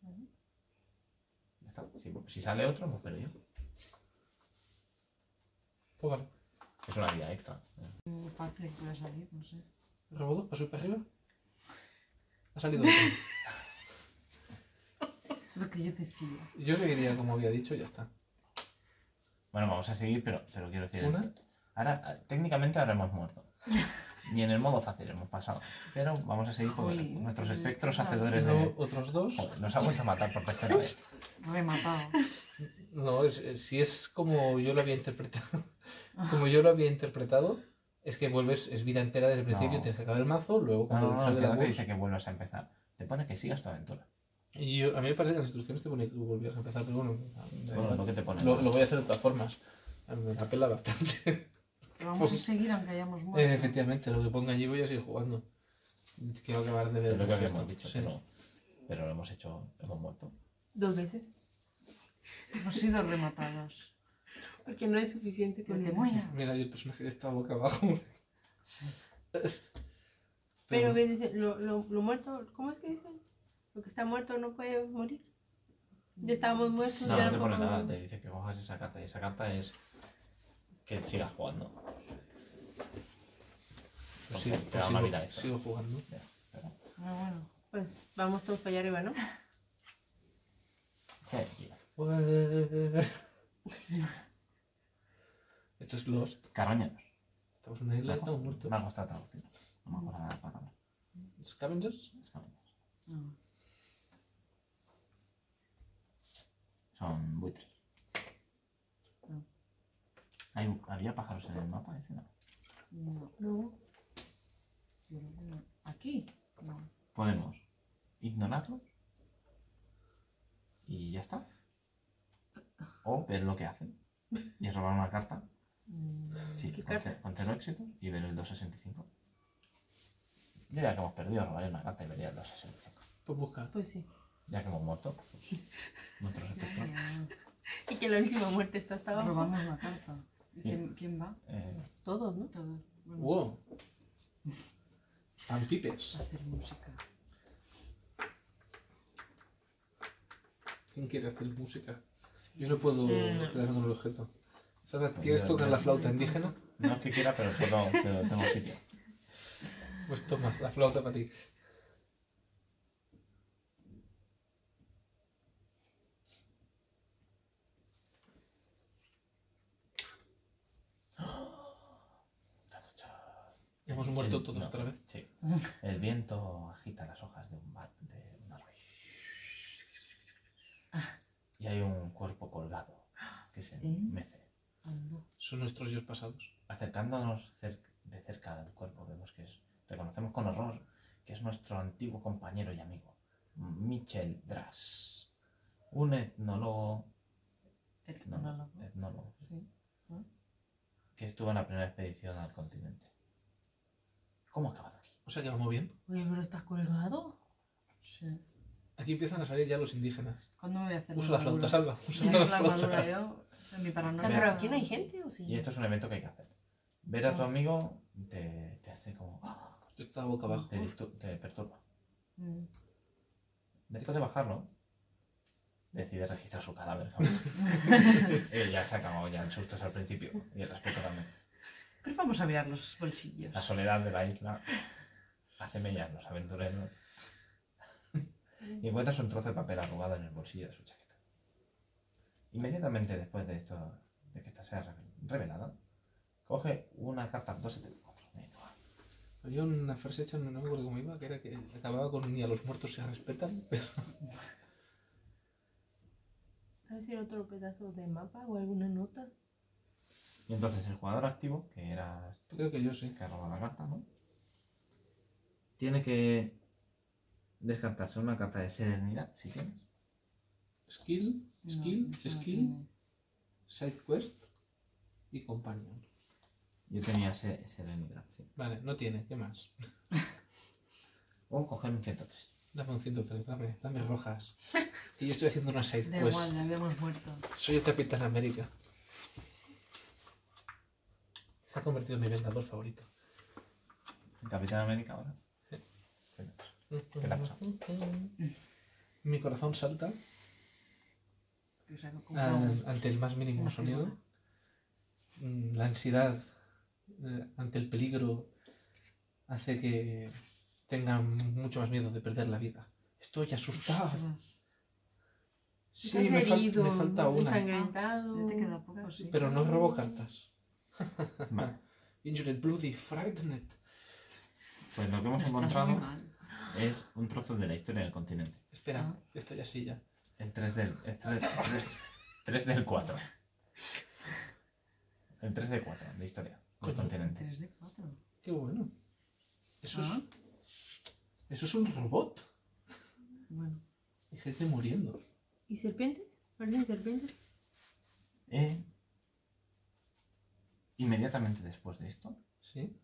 B: Ya está. Si, si sale otro, hemos perdido.
A: Pues vale.
B: Es una vida extra.
C: Muy fácil que pueda salir, no sé.
A: ¿Rebodo? ¿Paso para arriba? Ha salido otro.
C: Lo que yo decía.
A: Yo seguiría como había dicho y ya está.
B: Bueno, vamos a seguir, pero, pero quiero decir...
A: ¿Una?
B: Ahora, técnicamente ahora hemos muerto. Ni en el modo fácil hemos pasado. Pero vamos a seguir porque
C: Jolín,
B: nuestros
C: pues
B: espectros
C: es que
B: hacedores
A: Luego
B: de...
A: otros dos.
B: Joder, nos ha vuelto a matar por tercera vez.
C: Rematado.
A: No, es- es- si es como yo lo había interpretado. Como yo lo había interpretado, es que vuelves, es vida entera desde el principio,
B: No.
A: tienes que acabar el mazo, luego
B: No,
A: cuando
B: no, no,
A: sale
B: que
A: la
B: no te
A: boss-
B: dice que vuelvas a empezar. Te pone que sigas tu aventura.
A: Y yo- a mí me parece que en las instrucciones te pone que volvieras a empezar, pero bueno, da
B: Bueno,
A: igual.
B: lo que te pone.
A: lo, lo voy a hacer de todas formas. A mí me la pela bastante.
C: Que vamos a
A: Pues-
C: seguir aunque hayamos muerto.
A: Eh, efectivamente, lo que ponga allí voy a seguir jugando. Quiero acabar de ver
B: Es lo que
A: pues,
B: habíamos
A: esto.
B: dicho,
A: Sí.
B: pero, pero lo hemos hecho, hemos muerto.
D: Dos veces.
C: Hemos sido rematados.
D: Porque no es suficiente
C: Que
D: con
C: te
D: el-
C: muera.
A: Mira, y el personaje que está boca abajo.
C: Sí.
D: Pero ves, dice, lo, lo, lo muerto, ¿cómo es que dicen? Lo que está muerto no puede morir. Ya estábamos muertos,
B: No,
D: ya
B: no te
D: no
B: pone
D: podemos
B: nada,
D: morir.
B: te dice que cojas esa carta y esa carta es que sigas jugando.
A: Pues sí,
B: Porque te
A: pues
B: da una
A: sigo,
B: vida extra.
A: sigo jugando.
B: Ya, pero-
C: Ah, bueno.
D: Pues vamos todos para allá arriba, ¿no?
B: ¿Qué? Y-
A: Esto es Lost.
B: Carroñeros.
A: Estamos en una isla y estamos muertos.
B: Me ha costado traducirlo. No me acuerdo nada de la palabra.
A: Scavengers.
B: Es carroñeros.
C: No.
B: Son buitres.
C: No.
B: Hay- ¿Había pájaros en el mapa? Ese no.
C: No.
D: No.
C: Yo creo que no. ¿Aquí? No.
B: Podemos ignorarlos y ya está. O ver lo que hacen y robar una carta.
C: Mm,
B: Sí,
D: ¿Qué
B: con,
D: carta?
B: ce- con cero éxitos y ver el doscientos sesenta y cinco. Yo ya que hemos perdido, robaré una carta y vería el doscientos sesenta y cinco.
A: Pues busca.
D: Pues sí.
B: Ya que hemos muerto, pues, nuestros
C: ya,
B: espectros.
C: ya,
D: Y que la última muerte está hasta
C: ya.
D: abajo.
C: Robamos la carta. ¿Y
B: Sí.
C: ¿Quién, quién va?
B: Eh,
D: Todos, ¿no?
C: Todos. Bueno,
A: Wow. Pan pipes.
C: hacer música.
A: ¿Quién quiere hacer música? Yo no puedo
D: Mm.
A: quedarme con el objeto. Salva,
B: Pues
A: ¿quieres
B: yo-
A: tocar
B: yo-
A: la flauta indígena?
B: no es que quiera, pero, puedo, pero tengo sitio.
A: Pues toma, la flauta para ti. Hemos muerto
B: El-
A: todos
B: no,
A: otra vez.
B: Sí. El viento agita las hojas de un, bar, de un árbol. Y hay un cuerpo colgado que se
C: ¿Eh?
B: mece.
C: Anda.
A: Son nuestros dios pasados.
B: Acercándonos cer- de cerca al cuerpo, vemos que es, reconocemos con horror que es nuestro antiguo compañero y amigo, Michel Drass, un etnólogo, etnólogo,
C: Etnólogo.
B: etnólogo
C: Sí.
B: que estuvo en la primera expedición al continente. ¿Cómo ha acabado aquí?
A: O sea que vamos bien.
D: Oye, pero estás colgado.
C: Sí.
A: Aquí empiezan a salir ya los indígenas.
C: ¿Cuándo me voy a hacer
A: Usa la flauta,
C: armadura?
A: salva. Usa
C: Voy a
A: la
C: hacer la
A: flauta.
C: armadura yo. Ni para
D: O
C: no
D: sea,
C: me
D: pero
C: da-
D: aquí no hay gente, ¿o sí?
B: Y esto es un evento que hay que hacer. Ver a tu
C: Ah.
B: amigo te, te hace como... ¡ah!
A: Yo estaba boca abajo.
B: Te, distu- te perturba.
C: Mm.
B: Después de bajarlo, decide registrar su cadáver. Él ya se ha acabado ya el susto es al principio y el respeto también.
C: Pero vamos a mirar los bolsillos.
B: La soledad de la isla hace mellas los aventureros. Y encuentras un trozo de papel arrugado en el bolsillo de su chaqueta. Inmediatamente después de esto, de que esta sea re- revelada, coge una carta doscientos setenta y cuatro. de Noah.
A: Había una frase hecha, no me acuerdo cómo iba, que era que acababa con ni a los muertos se respetan. Pero
D: ¿Vas a decir otro pedazo de mapa o alguna nota?
B: Y entonces el jugador activo, que era tú,
A: creo que yo sí.
B: que ha robado la carta, ¿no? Tiene que descartarse una carta de serenidad, si tienes.
A: Skill,
C: No,
A: skill,
C: eso no
A: skill,
C: tiene.
A: side quest y companion.
B: Yo tenía se- serenidad, sí.
A: Vale, no tiene, ¿qué más?
B: O coger un ciento tres.
A: Dame un ciento tres, dame, dame rojas. Que yo estoy haciendo una side
C: Da
A: quest.
C: igual, ya habíamos muerto.
A: Soy el Capitán América. Se ha convertido en mi vengador favorito.
B: El Capitán América ahora. ¿Qué te ha pasado?
A: Mi corazón salta
C: Que se ha comprado
A: ah,
C: un-
A: ante el más mínimo
C: una
A: sonido.
C: figura.
A: Mm, La ansiedad eh, ante el peligro hace que tengan mucho más miedo de perder la vida. Estoy asustado.
C: Ostras,
A: Sí,
D: Estás
A: me, fal-
D: herido,
A: me falta una.
D: ensangrentado.
C: ya te queda poco, sí.
A: Pero no robo cartas.
B: Vale.
A: Injured, bloody, frightened.
B: Pues lo que hemos
C: Estás
B: encontrado
C: muy mal.
B: es un trozo de la historia del continente.
A: Espera,
C: Ah.
A: estoy así ya.
B: El tres del... El tres del cuatro. El tres del cuatro de historia del
A: Coño.
B: continente.
C: tres de cuatro.
A: Qué bueno. Eso
C: Ah.
A: es, eso es un robot.
C: Bueno,
A: Hay gente muriendo.
D: ¿Y serpientes? ¿Parecen serpientes?
B: Eh, inmediatamente después de esto,
A: ¿Sí?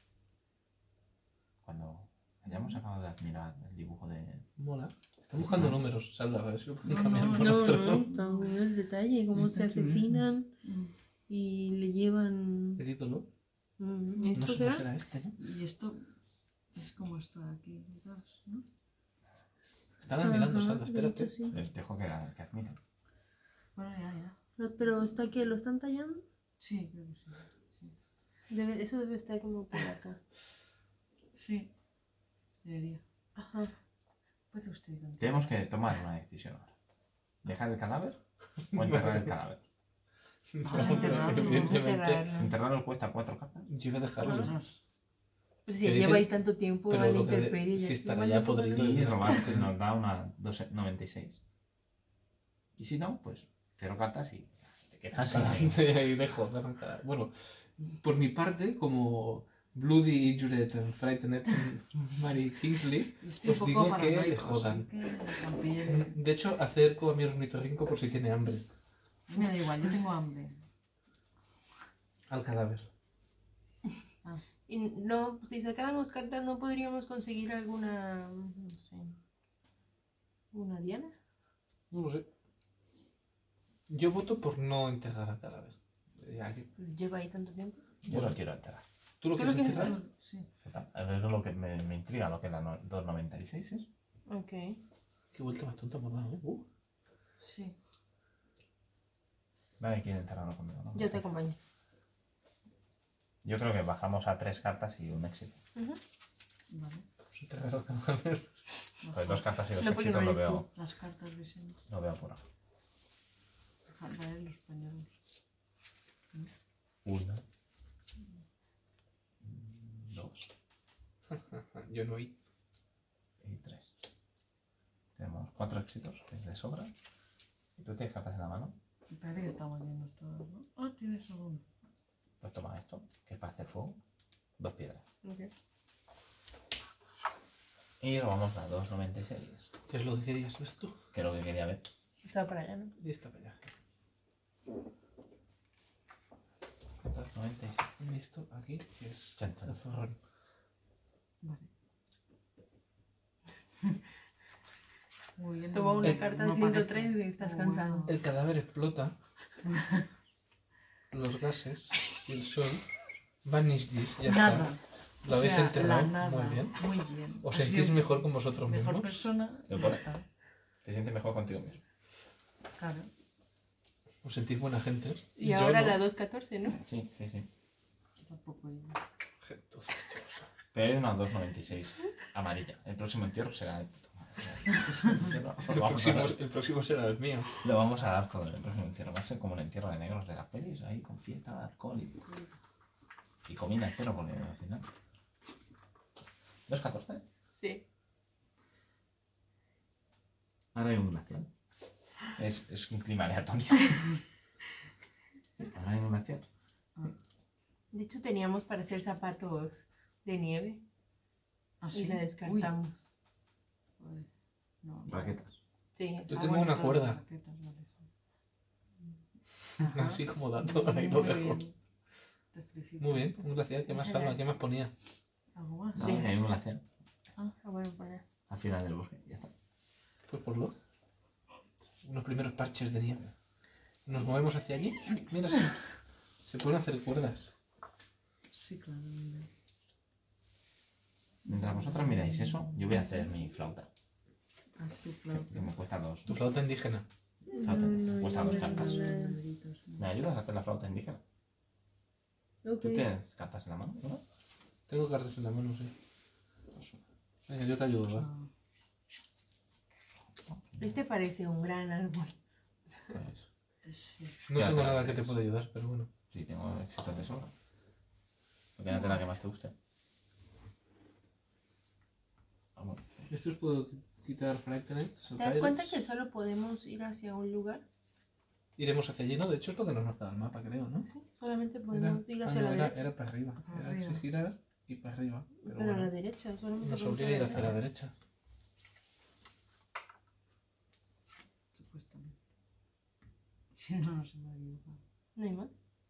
B: cuando hayamos acabado de admirar el dibujo de...
A: Mola. Están buscando números, Salva. A ver si lo pueden
C: No,
A: cambiar
C: no,
A: por
D: No,
A: otro.
D: no, está bueno el detalle, cómo se
C: Está chulísimo.
D: asesinan
C: mm,
D: y le llevan...
A: El ídolo.
D: Mm,
A: No,
D: ¿Esto
A: sé- no
D: será?
A: será este, ¿no?
C: y esto es como esto de aquí, detrás, ¿no?
A: Están admirando,
D: Ajá,
A: Salva.
D: de
A: Espérate.
D: hecho, sí.
B: Les dejo que, que admiren.
C: Bueno, ya, ya.
D: Pero, pero está que lo están tallando.
C: Sí, creo que sí.
D: Debe- eso debe estar como por acá.
C: Sí, debería.
D: Ajá.
C: Puede usted continuar.
B: Tenemos que tomar una decisión ahora. ¿Dejar el cadáver o enterrar el cadáver?
C: Vamos a enterrarlo,
A: Evidentemente.
D: Enterrarlo.
B: Enterrarlo cuesta cuatro cartas.
A: Yo iba a dejarlo.
C: Ostras.
D: Pues si
A: Que
D: ya
A: dicen-
D: lleva ahí tanto tiempo a
A: pero
D: la
A: lo que de-
D: intemperie.
A: si
D: ya
A: estará
D: lleva
A: ya
D: tiempo
A: podrido.
D: para-
B: Y robar que nos da una dos noventa y seis. Y si no, pues cero cartas y te quedas así.
A: Ahí dejo de arrancar. Bueno, por mi parte, como Bloody, Injured and Frightened Mary Kingsley,
C: Yo estoy un
A: os
C: poco
A: digo que
C: paranoico,
A: le jodan.
C: así que también-
A: De hecho, acerco a mi ornitorrinco por si tiene hambre
C: Me da igual, yo tengo hambre.
A: al cadáver.
D: Y no, si sacáramos cartas, ¿no podríamos conseguir alguna, no sé, una diana?
A: No lo sé. Yo voto por no enterrar al cadáver. Ya que-
D: Lleva ahí tanto tiempo.
B: Yo lo quiero enterrar.
A: ¿Tú lo
C: ¿Tú
A: quieres
C: lo quieres
A: enterrar?
C: hacer? Sí.
B: Total, a ver lo que me, me intriga, lo que la no- dos noventa y seis es.
D: Ok.
A: Qué vuelta más tonta hemos dado, ¿eh? Uh.
C: Sí.
B: Nadie quiere enterrarlo conmigo, ¿no?
D: Yo te acompaño.
B: Yo creo que bajamos a tres cartas y un éxito.
D: Ujú.
C: Vale.
A: Pues enterrar al cadáver.
B: Pues dos cartas y dos
D: No, porque
B: éxitos
D: no
B: lo
D: eres
B: veo,
C: Las cartas de Sen.
B: lo veo apurado.
C: Falta de los pañuelos.
B: Uno. Dos
A: Yo no oí.
B: y tres. Tenemos cuatro éxitos, que es de sobra. ¿Y tú tienes cartas en la mano?
C: Me parece que estamos llenos todos, ¿no? Ah, tienes solo uno.
B: Pues toma esto, que es para hacer fuego. Dos piedras.
D: Ok.
B: Y robamos la dos noventa y seis,
A: ¿Qué es lo que querías ver tú?
B: que es lo que quería ver.
D: Estaba para allá, ¿no?
A: Y esta para allá.
B: dos noventa y seis.
A: Y esto aquí, que es
B: Chan, chan.
A: el zorrón.
C: Vale. Muy bien.
D: Toma
C: no-
D: una
A: Eh,
D: carta
C: no
D: de
C: parece.
D: ciento tres y estás
C: Oh,
D: cansado.
C: wow.
A: El cadáver explota. Los gases y el sol. Vanish this, ya
C: Nada.
A: está.
C: O
A: Lo habéis
C: sea,
A: enterrado
C: la nada.
A: muy bien.
C: Muy bien.
A: ¿Os
C: Ha
A: sentís
C: sido
A: mejor con vosotros
C: mejor
A: mismos?
C: persona
B: Yo
C: y
B: por-
C: ya está.
B: Te sientes mejor contigo mismo.
C: Claro.
A: ¿Os sentís buena gente?
D: Y
A: Yo
D: ahora
A: no.
D: la dos catorce, ¿no?
B: Sí, sí, sí.
C: Yo tampoco. yo-
A: Gente ociosa.
B: Pero es una dos noventa y seis amarilla. El próximo entierro será de puta madre. Lo
A: El
B: vamos, a
A: próximo,
B: dar,
A: el próximo será el mío.
B: lo vamos a dar todo en el próximo entierro. Va a ser como un entierro de negros de las pelis, ahí con fiesta, alcohol y, y comida, espero, porque al final. ¿dos catorce?
D: Sí.
B: Ahora hay un glacial. Es, es un clima aleatorio. Sí, ahora hay un glacial.
D: De hecho, teníamos para hacer zapatos de nieve
C: ¿Ah,
D: y
C: sí?
D: la descartamos.
C: Uy, joder. No, no.
B: Raquetas.
D: Sí.
A: Yo
C: Ah,
A: tengo
C: bueno,
A: una
C: claro,
A: cuerda.
C: raquetas, vale, sí. Ajá.
A: Así como dato, ahí lo
C: Muy
A: dejo.
C: bien. Te felicito.
A: Muy bien, un glaciar. ¿Qué más salva? ¿Qué más ponía?
C: ¿Algo más?
B: No, hay un glacial.
D: Ah, bueno, para.
B: Al final del bosque, ya está.
A: Pues por lo. Unos primeros parches de nieve. Nos movemos hacia allí. Mira, sí. Se pueden hacer cuerdas.
C: Sí, claro.
B: Mientras vosotras miráis eso, yo voy a hacer mi flauta.
C: Haz tu
B: Que,
C: flauta.
B: que me cuesta dos.
A: Tu flauta indígena.
B: Flauta,
D: No, no,
B: cuesta
D: yo
B: dos
D: no
B: cartas.
D: tengo nada.
C: Numeritos, ¿no?
B: ¿Me ayudas a hacer la flauta indígena?
D: Ok.
B: ¿Tú tienes cartas en la mano? ¿No?
A: Tengo cartas en la mano, sí.
B: Pues,
A: Venga, yo te ayudo, ¿va?
C: Ah,
D: Este parece un gran árbol.
B: pues,
C: sí.
A: No
B: Ya,
A: tengo
B: claro,
A: nada que te
B: es-
A: pueda ayudar, pero bueno.
B: sí, tengo éxitos de sobra. Quédate la que más te guste. Vamos.
A: Estos puedo quitar Frightenex.
D: ¿Te das cuenta que solo podemos ir hacia un lugar?
A: Iremos hacia allí, ¿no? De hecho es lo que nos marca el mapa, creo, ¿no?
D: Sí, solamente
A: Era,
D: podemos ir
A: ah,
D: hacia
A: no,
D: la
A: era,
D: derecha.
A: era para arriba.
C: Para
A: Era
C: arriba.
A: así girar y para arriba. Pero,
D: Pero a
A: bueno,
D: la derecha, solamente
A: nos
D: podemos
A: obliga a ir hacia la
D: derecha.
A: derecha.
C: Supuestamente. Si no, no se me ha dibujado.
D: No hay más.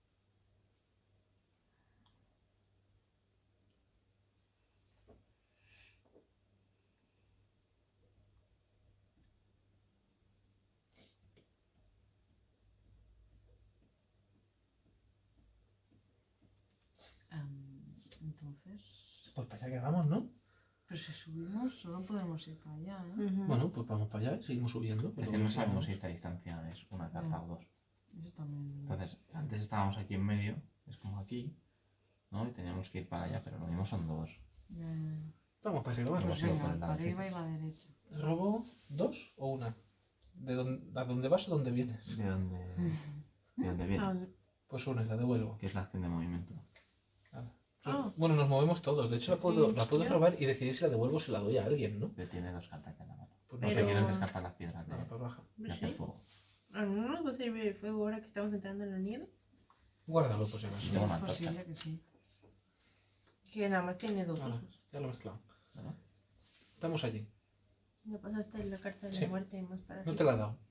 C: Am, entonces.
A: Pues para allá que vamos, ¿no?
C: Pero si subimos, solo podemos ir para allá, ¿eh?
D: Ujú.
A: Bueno, pues vamos para allá y seguimos subiendo.
B: Es
A: Pero
B: que no
A: bueno,
B: sabemos si esta distancia es una carta o dos.
C: Eso también.
B: Entonces, antes estábamos aquí en medio, es como aquí, ¿no? Y teníamos que ir para allá, pero lo mismo son dos.
C: Ya, ya, ya.
A: Vamos para arriba,
B: Hemos
A: vamos.
B: ido
C: Venga,
B: por el lado
C: para arriba y
B: difícil.
C: la derecha.
A: ¿Robo dos o una? ¿De dónde, ¿A dónde vas o dónde vienes?
B: ¿De dónde, de dónde viene?
D: Ah,
A: Pues una y la devuelvo.
B: ¿Qué es la acción de movimiento?
A: Nada.
D: Ah.
A: Bueno, nos movemos todos. De hecho, la puedo,
D: Sí,
A: la puedo
D: ya.
A: robar y decidir si la devuelvo o se la doy a alguien, ¿no?
B: Que tiene dos cartas en la mano.
A: Pues no
B: No
A: sé.
B: se
D: Pero-
B: quieren descartar las piedras de,
A: Nada, para abajo.
B: de hacer
D: sí.
B: fuego.
D: Ah, ¿no nos va a servir el fuego ahora que estamos entrando en la nieve?
A: Guárdalo, por si acaso.
B: Tengo
C: Es
B: una antorcha.
C: posible que sí.
D: Que nada más tiene dos
A: Vale,
D: usos.
A: ya lo he mezclado.
B: ¿No?
A: Estamos allí.
D: Ya pasaste la carta de
A: Sí.
D: la muerte más para
A: No
D: arriba.
A: te la he dado.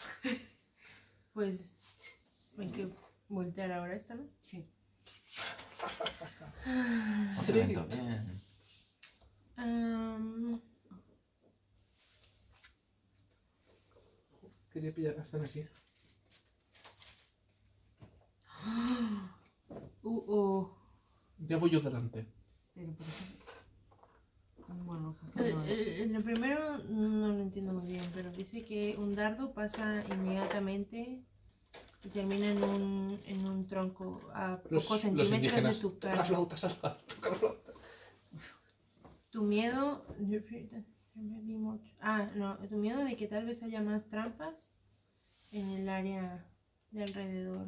D: Pues hay que voltear ahora esta, ¿no?
C: Sí.
B: Otro evento, bien.
D: Am,
A: Quería pillar. Están aquí.
D: uh, uh.
A: Ya voy yo delante.
C: Pero por eso. Bueno,
D: Eh,
C: no es.
D: eh, Lo primero no lo entiendo muy bien, pero dice que un dardo pasa inmediatamente y termina en un, en un tronco a
A: Los,
D: pocos
A: los
D: centímetros
A: indígenas.
D: de tu
A: Toca la
D: cara.
A: flauta, Salva. Toca la flauta.
D: Tu miedo... Ah, no, tu miedo de que tal vez haya más trampas en el área de alrededor.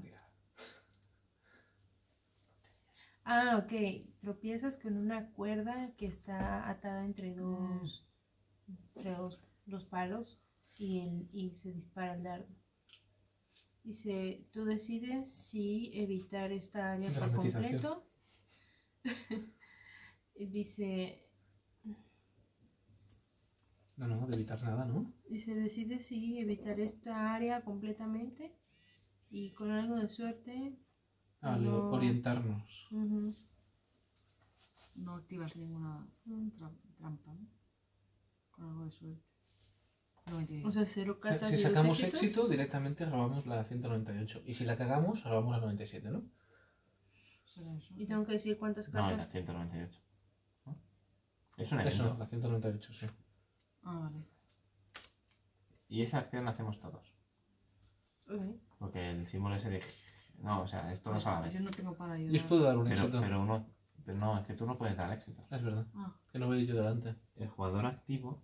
D: Ah, ok. Tropiezas con una cuerda que está atada entre dos, entre dos, dos palos y, el, y se dispara el dardo. Dice, tú decides si evitar esta área por
A: Dramatización.
D: completo. Dice,
A: No, no, de evitar nada, ¿no?
D: dice, decide si evitar esta área completamente y con algo de suerte.
A: Ah,
D: No.
A: lo- orientarnos.
D: Ujú.
C: No activas ninguna
D: Mm.
C: tra- trampa, ¿no? Con algo de suerte. noventa y
D: O sea, cero
A: O sea,
D: cartas.
A: si
D: de los
A: sacamos
D: éxitos.
A: éxito, directamente robamos la ciento noventa y ocho. Y si la cagamos, robamos la noventa y siete, ¿no?
C: será eso.
D: Y tengo que decir cuántas
B: No, la
D: cartas.
B: ciento noventa y ocho. ¿No? Es un evento.
A: Eso, la ciento noventa y ocho, sí.
C: Ah, vale.
B: Y esa acción la hacemos todos.
D: Ok.
B: Porque el símbolo ese de... No, o sea, es todos a la vez.
C: Yo no tengo para ayudar.
A: Yo os puedo dar un
B: Pero,
A: éxito.
B: pero uno... Pero no, es que tú no puedes dar éxito.
A: Es verdad,
C: Ah,
A: que no voy yo delante.
B: El jugador activo,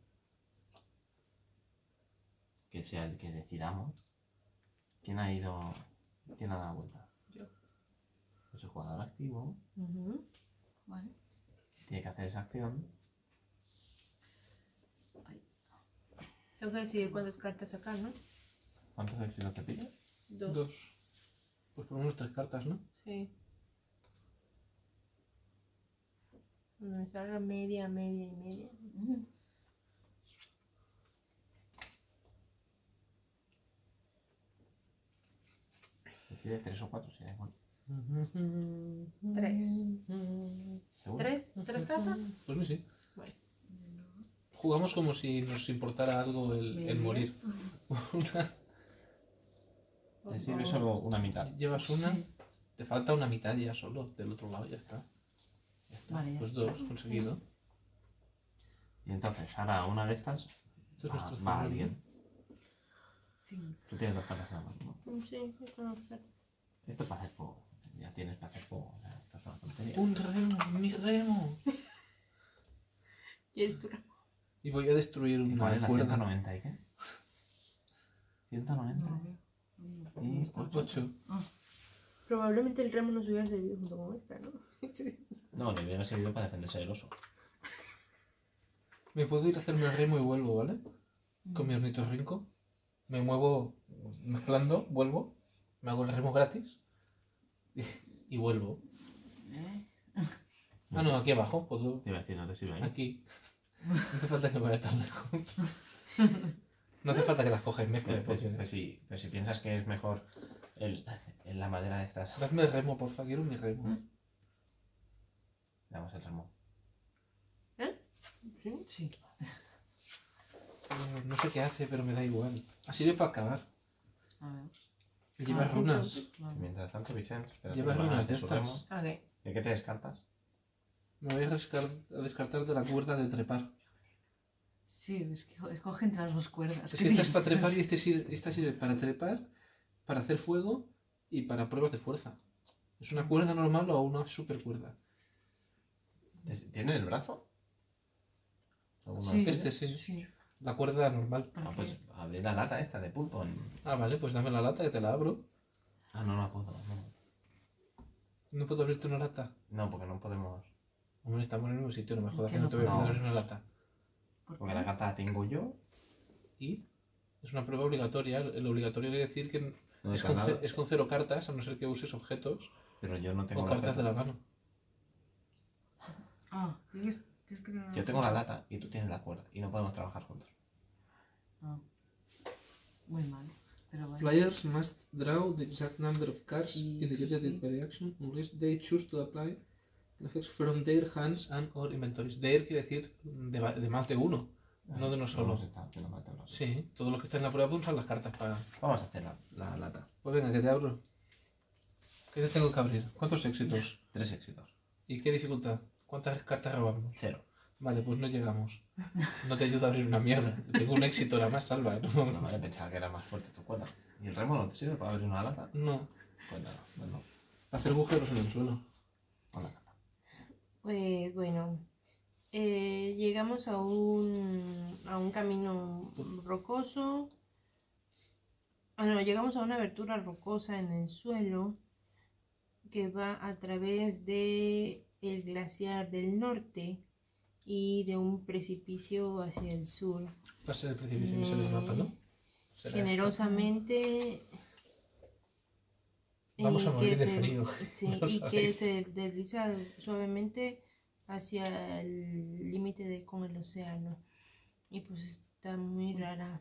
B: que sea el que decidamos, ¿quién ha ido... ¿Quién ha dado la vuelta?
D: Yo.
B: Pues el jugador activo
D: Ujú.
C: vale.
B: tiene que hacer esa acción.
D: Tengo que decidir cuántas cartas sacar, ¿no?
B: ¿Cuántos éxitos te pillas?
D: Dos.
A: Dos. Pues por lo menos tres cartas, ¿no?
D: Sí. Cuando me salga media, media y media.
C: Mm.
B: Decide tres o cuatro, si da igual.
D: Tres.
B: ¿Seguro?
D: ¿Tres? ¿Tres cartas?
A: Pues mí sí.
D: Vale.
A: Jugamos como si nos importara algo el, el
C: Media.
A: morir.
B: Te sirve solo una mitad.
A: Llevas una,
C: Sí.
A: te falta una mitad ya solo, del otro lado ya está. Ya está.
C: Vale, ya
A: pues
C: está.
A: dos, conseguido.
B: Y entonces, ahora una de estas
A: Esto es
B: va,
A: nuestro
B: va
A: cero,
B: alguien.
C: Cinco.
B: Tú tienes dos cartas en la mano, ¿no?
D: Sí, me conozco.
B: Esto es para hacer fuego. Ya tienes para hacer fuego. O sea, esto es una tontería.
A: Un remo, mi remo.
D: ¿Quieres tu ramo?
A: Y voy a destruir
B: ¿Y cuál es
A: una
B: la
A: cuerda.
B: ciento noventa y qué? ciento noventa.
C: No lo veo. ¿Dónde-
B: Y
C: dónde está?
A: Ocho.
C: Ah,
D: Probablemente el ramo nos hubiera servido junto con esta, ¿no?
B: No, le hubiera servido para defenderse del oso.
A: Me puedo ir a hacerme el remo y vuelvo, ¿vale? Con mi ornitorrinco. Me muevo mezclando, vuelvo. Me hago el remo gratis. Y, y vuelvo.
C: ¿eh?
A: Ah, no, aquí abajo. Puedo...
B: Te iba a decir, no te sirve ahí.
A: Aquí. No hace falta que me vaya tan lejos. No hace falta que las coja y mezcle.
B: Pero, pues,
A: porque-
B: pues si, pero si piensas que es mejor el, en la madera de estas.
A: Dadme el remo, porfa. Quiero mi remo.
B: ¿Mm? Le damos el remo.
D: ¿Sí?
C: Sí.
A: Eh, no sé qué hace, pero me da igual. Así sirve para acabar.
C: A ver.
A: Y lleva
C: Ah, sí,
A: runas.
C: Claro.
B: Mientras tanto, Vicente, espera
A: Lleva
B: que me
A: runas
B: hagas
A: de
B: su remo.
A: estas.
C: Ok.
B: ¿De qué te descartas?
A: Me voy a, rescar- a descartar de la cuerda de trepar.
C: Sí, es que escoge entre las dos cuerdas.
A: Es
C: ¿Qué
A: que esta es para
C: tienes?
A: trepar y este sirve, esta sirve para trepar, para hacer fuego y para pruebas de fuerza. ¿Es una cuerda normal o una super cuerda?
B: ¿Tiene el brazo? ¿Alguno
C: Sí,
B: de
A: Este
B: ustedes?
A: sí.
C: Sí.
A: La cuerda normal.
C: ¿Para
B: Ah,
C: qué?
B: pues abrí la lata esta de pulpo. En...
A: Ah, vale, pues dame la lata que te la abro.
B: Ah, no la puedo. No.
A: No puedo abrirte una lata.
B: No, porque no podemos.
A: Hombre, estamos en el mismo sitio, no me jodas
C: ¿Qué
A: que no
C: no
A: te voy a
B: podemos?
A: poder abrir una lata.
C: ¿Por
B: Porque
C: qué?
B: la carta la tengo yo.
A: Y es una prueba obligatoria. El obligatorio quiere decir que
B: No
A: es
B: he
A: con,
B: ganado,
A: ce- es con cero cartas, a no ser que uses objetos
B: pero yo no tengo
A: o
B: el
A: cartas de
B: objeto.
A: la mano.
C: Ah, ¿quieres, quieres que le-
B: Yo tengo la lata y tú tienes la cuerda. Y no podemos trabajar juntos.
C: Ah. Muy mal. Pero bueno.
A: Players must draw the exact number of cards
C: Sí,
A: indicated
C: sí, sí.
A: by the action unless they choose to apply the effects from their hands and or inventories. Their quiere decir de, va- de más de uno, no de uno solo.
B: Vamos a estar haciendo mal todo.
A: Sí, todos los que están en la prueba pueden usar las cartas para...
B: Vamos a hacer la, la lata.
A: Pues venga, que te abro. ¿Qué te tengo que abrir? ¿Cuántos éxitos?
B: Tres éxitos.
A: ¿Y qué dificultad? ¿Cuántas cartas robamos?
B: Cero.
A: Vale, pues no llegamos. No te ayuda a abrir una mierda. Tengo un éxito, la más salva.
B: No,
A: No,
B: vale, pensaba que era más fuerte tu cuerda. ¿Y el remo no te sirve para abrir una lata?
A: no.
B: Pues nada, pues no.
A: Para hacer agujeros en el suelo.
B: Con la lata.
D: Pues bueno, eh, llegamos a un, a un camino rocoso. Ah, no, llegamos a una abertura rocosa en el suelo que va a través de el glaciar del norte y de un precipicio hacia el sur.
A: Va a ser el precipicio que sale del mapa, ¿no? Será
D: Generosamente.
A: Vamos
D: y
A: a morir
D: que
A: de
D: se-
A: frío,
D: sí,
A: lo
D: y que
A: sabéis.
D: se desliza suavemente hacia el límite de con el océano. Y pues está muy rara.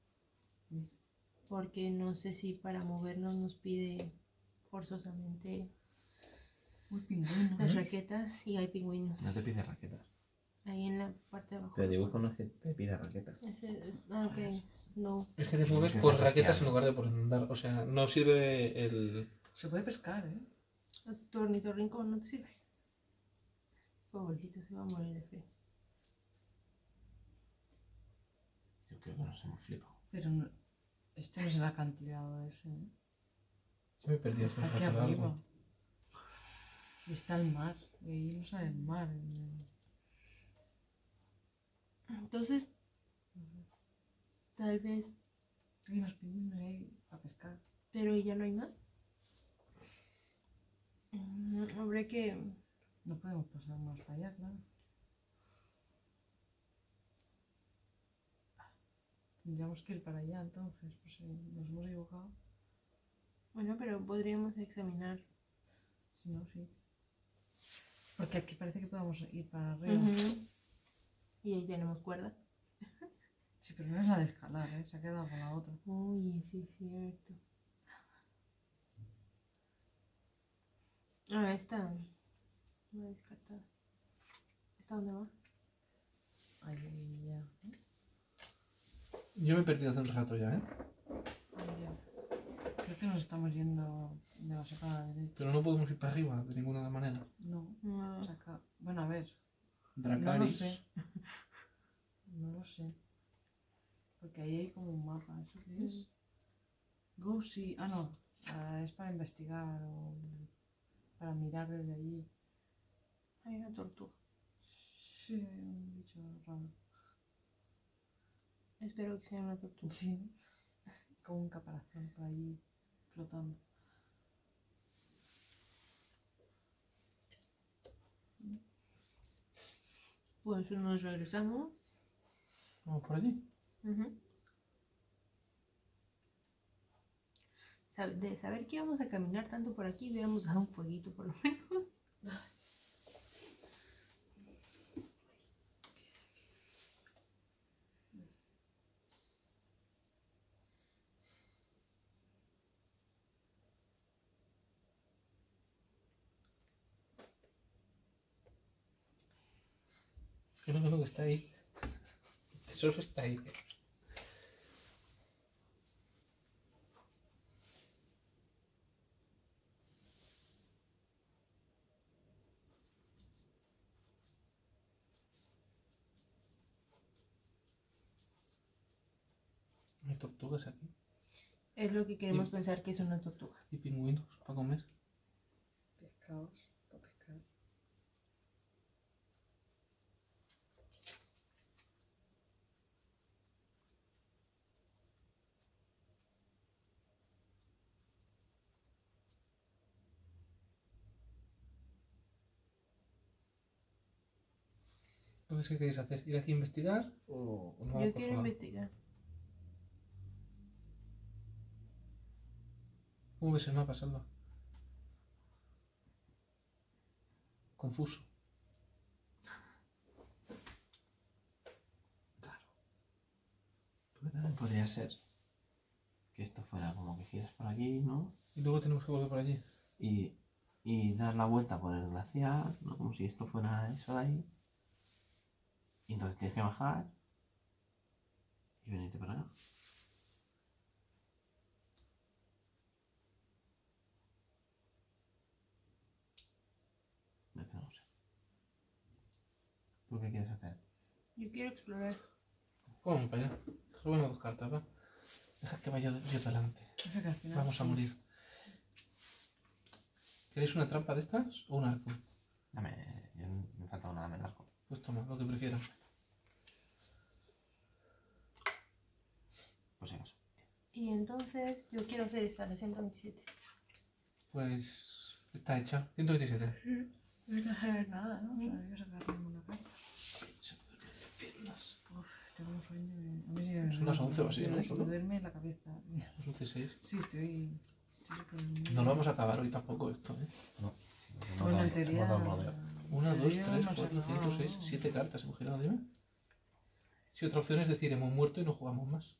D: Porque no sé si para movernos nos pide forzosamente
C: Muy pingüino.
D: las raquetas y hay pingüinos.
B: No te pide raquetas.
D: Ahí en la parte de abajo.
B: Pero dibujo no es que te pida raquetas.
D: Ese es- ah, ok, no.
A: Es que te mueves
B: Que
A: por
B: estás
A: raquetas en
B: esquiando.
A: lugar de por andar. O sea, no sirve el...
C: Se puede pescar, ¿eh?
D: Tu ornitorrinco no te sirve. Pobrecito, se va a morir de frío.
B: Yo creo que nos hemos flipado.
C: Pero no, este no es el acantilado ese, ¿eh?
A: Yo me perdí hace
C: Está
A: un
C: aquí
A: rato
C: arriba.
A: largo.
C: Y está el mar. Y ahí no sale el mar. en
D: Entonces, tal vez,
C: el- Hay unos pingüinos ahí para pescar.
D: pero ya no hay más. Mm, Habrá que...
C: No podemos pasar más para allá, claro. Tendríamos que ir para allá entonces, pues si nos hemos equivocado.
D: Bueno, pero podríamos examinar.
C: Si no, sí. Porque aquí parece que podemos ir para arriba.
D: Ujú. Y ahí tenemos cuerda.
C: Sí, pero no es la de escalar, ¿eh? Se ha quedado con la otra.
D: Uy, sí es cierto. Ah, esta. No descartada. ¿Esta dónde va?
C: Ahí ya. ¿eh?
A: Yo me he perdido hace un rato ya, ¿eh?
C: Ahí ya. Creo que nos estamos yendo demasiado a la derecha.
A: Pero no podemos ir para arriba de ninguna manera.
C: No,
D: No.
C: saca. Bueno, a ver.
A: Dracaris.
C: sé. lo sé. Porque ahí hay como un mapa. ¿Eso qué es? Go see. Ah, no. Ah, es para investigar o para mirar desde allí.
D: Hay una tortuga.
C: Sí, un bicho raro.
D: Espero que sea una tortuga.
C: Sí. Con un caparazón por allí flotando.
D: Pues nos regresamos.
A: Vamos por allí.
D: Ujú. Sab- De saber que íbamos a caminar tanto por aquí, hubiéramos dado un fueguito por lo menos.
A: Creo que lo que está ahí. El tesoro está ahí. Hay tortugas aquí.
D: Es lo que queremos
A: Y-
D: pensar que es una tortuga.
A: Y pingüinos para comer.
C: Pescados para pescar.
A: Entonces, ¿qué queréis hacer? ¿Ir aquí a investigar o, o no vamos
D: Yo
A: por
D: quiero
A: otro lado?
D: investigar.
A: ¿Cómo ves el mapa, Salva? Confuso.
B: Claro. Porque también podría ser que esto fuera como que giras por aquí, ¿no?
A: Y luego tenemos que volver por allí.
B: Y, y dar la vuelta por el glaciar, ¿no? Como si esto fuera eso de ahí. Y entonces tienes que bajar y venirte para acá. Es que no lo sé. ¿Tú qué quieres hacer?
D: Yo quiero explorar.
A: Pues vamos para allá. Solo dos cartas, ¿va? Deja que vaya yo delante.
C: O sea que al final
A: Vamos a
C: sí.
A: morir. ¿Queréis una trampa de estas o un arco?
B: Dame, yo no- me falta nada más largo.
A: Pues toma, lo que prefieras.
B: Por si acaso.
D: Y entonces yo quiero hacer esta, la ciento veintisiete.
A: Pues está hecha. ciento veintisiete.
C: No hay que hacer nada, ¿no? O sea, hay que sacar una carta.
A: Se me duermen las piernas.
C: Uf, tengo un sueño. de- A mí sí que me
A: Son las
C: duerme,
A: once o así, ¿no?
C: me
A: Solo.
C: duerme la cabeza.
A: Las once y seis.
C: Sí, estoy. estoy súper dormida.
A: No lo vamos a acabar hoy tampoco esto, ¿eh?
C: Bueno, en teoría.
B: Hemos dado un rodeo.
A: Una,
C: en
A: dos,
C: teoría
A: tres,
C: hemos
A: cuatro, cinco,
C: acabado,
A: seis,
C: ¿no?
A: siete cartas hemos girado, dime. Si otra opción es decir, hemos muerto y no jugamos más.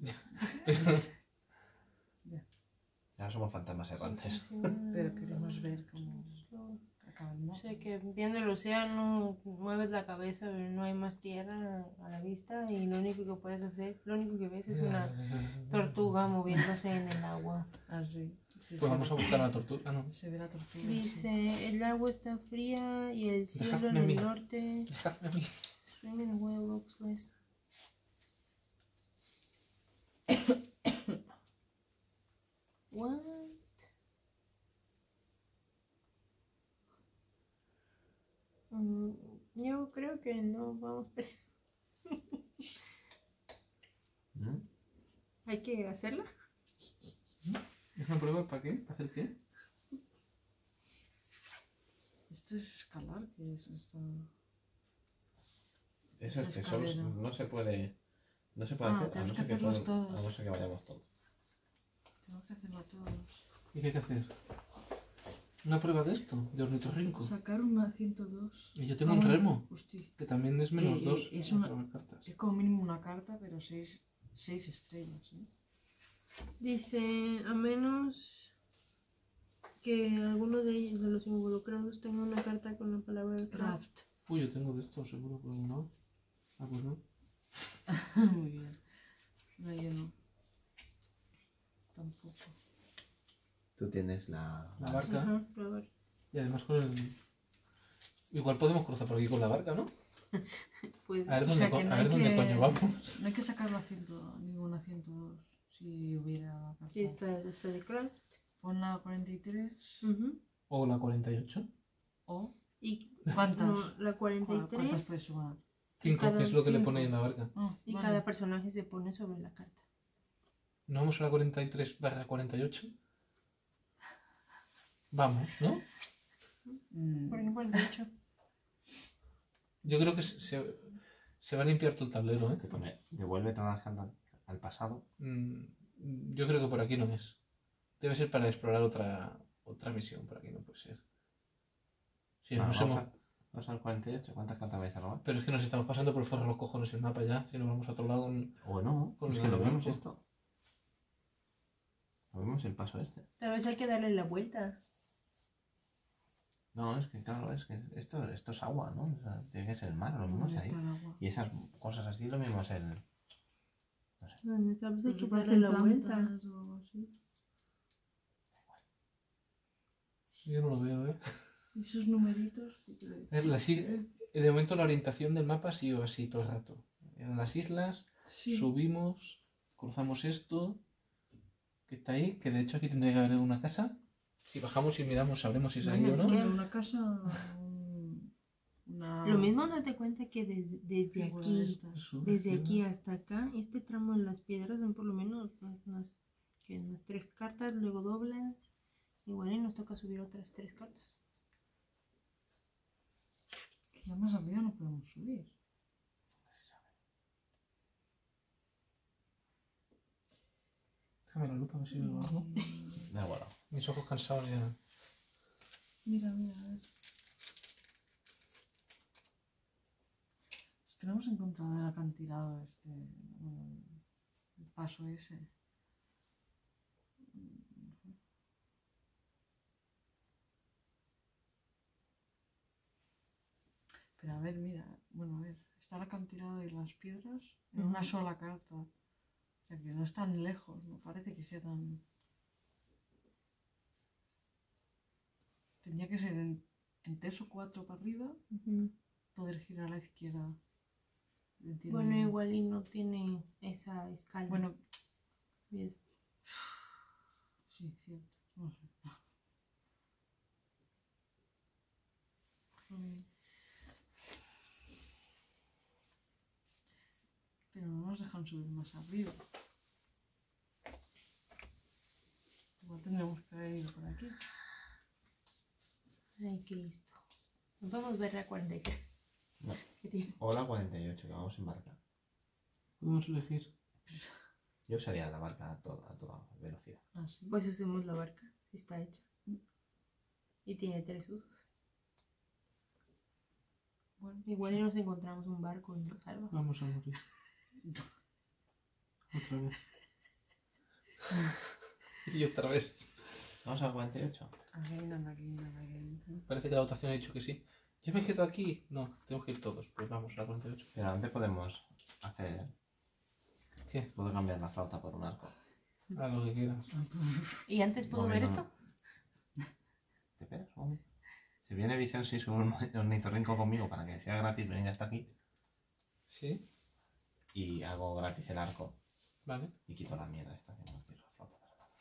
B: Ya somos fantasmas errantes.
C: Pero queremos ver cómo acaba el
D: No
C: mapa.
D: sé, que viendo el océano mueves la cabeza, pero no hay más tierra a la vista y lo único que puedes hacer, lo único que ves es una tortuga moviéndose en el agua.
C: Ah, sí. sí,
A: Pues
C: se
A: vamos a
C: ve-
A: buscar a la tortuga. Ah, no.
C: Se ve la tortuga. sí.
D: Dice, el agua está fría y el cielo
A: Dejadme
D: en
A: a mí.
D: el norte.
A: Dejadme a mí.
D: Swimming whale looks less. What? Mm, yo creo que no vamos.
B: ¿Mm?
D: Hay que hacerla.
A: ¿Es una prueba para qué? ¿Para hacer qué?
C: Esto es escalar, que es esto.
B: Es el
C: Es
B: tesoro,
C: escalera.
B: no se puede. No se puede
C: Ah,
B: hacer a
C: tenemos
B: no
C: que
B: ser que,
C: hacerlos
B: todo-
C: todos.
B: a no ser que vayamos todos.
C: Tenemos que hacerlo todos.
A: ¿Y qué hay que hacer? Una prueba de esto, de ornitorrinco.
C: Sacar una ciento dos.
A: Y yo tengo un remo,
C: Hostia.
A: que también es menos
C: Eh, eh,
A: dos.
C: es
A: para
C: una-
A: las cartas.
C: Es como mínimo una carta, pero seis, seis estrellas, ¿eh?
D: Dice, a menos que alguno de ellos, de los involucrados, tenga una carta con la palabra craft.
C: Craft.
A: Uy, yo tengo de esto seguro por algún lado. Ah, pues no.
C: Muy bien. No, yo no. Tampoco.
B: Tú tienes la.
A: La barca.
D: Ajá, la barca.
A: Y además con el... Igual podemos cruzar por aquí con la barca, ¿no?
D: Pues
A: A ver
C: O
A: dónde,
C: sea,
A: co-
C: que no
A: a
C: hay
A: ver dónde
C: que-
A: coño vamos.
C: No hay que sacarlo a ciento, ninguna ciento dos si hubiera carta.
D: aquí está esta de craft.
C: Pon la cuarenta y tres
D: Ujú.
A: O la cuarenta y ocho.
C: o
D: Y
C: ¿cuántas?
D: no, la cuarenta y
C: ¿Cuántas
D: tres
C: puedes sumar?
A: cinco,
D: cada
A: que es lo que le
C: cinco.
A: pone en la barca.
C: Ah,
D: y
C: vale.
D: cada personaje se pone sobre la carta.
A: ¿No vamos a la cuarenta y tres barra cuarenta y ocho? Vamos, ¿no?
C: Mm,
D: Por ejemplo, el de ocho.
A: Yo creo que se, se- se va a limpiar todo el tablero, ¿eh?
B: Te pone, devuelve todas las cartas al pasado.
A: Mm, Yo creo que por aquí no es. Debe ser para explorar otra, otra misión. Por aquí no puede ser. Sí,
B: Vale,
A: nos
B: vamos,
A: hemos-
B: a, vamos al cuarenta y ocho. ¿Cuántas cartas vais a robar?
A: Pero es que nos estamos pasando por fuera de los cojones el mapa ya. Si nos vamos a otro lado. mm,
B: O no,
A: Con
B: es
A: la
B: que
A: de
B: lo vemos
A: blanco.
B: esto. Lo vemos el paso este.
D: Tal vez hay que darle la vuelta.
B: No, es que claro, es que esto, esto es agua, ¿no? O sea, tiene que ser el mar, lo mismo
C: ¿dónde
B: es ahí.
C: está el agua?
B: Y esas cosas así, lo mismo es el...
D: Bueno, tal vez hay
C: Pues
D: que
C: se
D: darle
C: parecen
D: la vuelta.
C: plantas o algo así.
A: Yo no lo veo, ¿eh?
C: ¿Y esos numeritos? ¿Qué quiere decir?
A: Es la si- de momento la orientación del mapa ha sido así todo el rato. En las islas,
C: Sí.
A: subimos, cruzamos esto, que está ahí, que de hecho aquí tendría que haber una casa. Si bajamos y miramos sabremos si es ahí o
C: Bueno,
A: no.
C: es que una casa, un- una...
D: Lo mismo date cuenta que desde, desde
C: figura
D: aquí,
C: de estas.
A: Sube,
D: desde
A: sube.
D: aquí hasta acá, este tramo de las piedras son por lo menos unas, que unas tres cartas, luego doblas. Igual y nos toca subir otras tres cartas.
C: Que ya más arriba no podemos subir.
A: Déjame la lupa, a ver si veo algo.
C: Mm,
B: Da igual.
A: Mis ojos cansados ya.
C: Mira, mira, a ver. Es que no hemos encontrado el acantilado este, bueno, el paso ese. Pero a ver, mira, bueno, a ver, está el acantilado y las piedras en una
D: Ujú.
C: sola carta. O sea que no es tan lejos, no parece que sea tan... Tendría que ser en, en tres o cuatro para arriba, poder girar a la izquierda. Entiendo.
D: Bueno, igual y no tiene esa escala.
C: Bueno,
D: ¿ves?
C: sí, cierto. No sé. Joder. Pero no nos dejan subir más arriba. Igual tendremos que haber ido por aquí.
D: Ay, Cristo. Vamos a ver la cuarenta y tres.
B: No.
D: ¿Qué tiene?
B: O la cuarenta y ocho, que vamos en barca.
A: Podemos elegir.
B: Yo usaría la barca a, to- a toda velocidad.
C: Así.
D: Pues usemos la barca, si está hecha. Y tiene tres usos.
C: Bueno,
D: Igual y nos encontramos un barco y nos salva.
A: Vamos a morir. Otra vez. Y otra vez.
B: Vamos a la cuarenta y ocho.
C: again and again and again.
A: Parece que la votación ha dicho que sí. ¿Yo me quedo aquí? No, tenemos que ir todos. Pues vamos a la cuarenta y ocho.
B: Pero antes podemos hacer...
A: ¿Qué?
B: Puedo cambiar la flauta por un arco.
A: Haz lo que quieras.
D: ¿Y antes puedo
B: No,
D: ver
B: no,
D: esto?
B: ¿Te esperas? Hombre. Si viene Visión sin su ornitorrinco conmigo para que sea gratis venir hasta aquí
A: ¿Sí?
B: y hago gratis el arco
A: Vale.
B: y quito la mierda esta que no quiero la flauta para nada.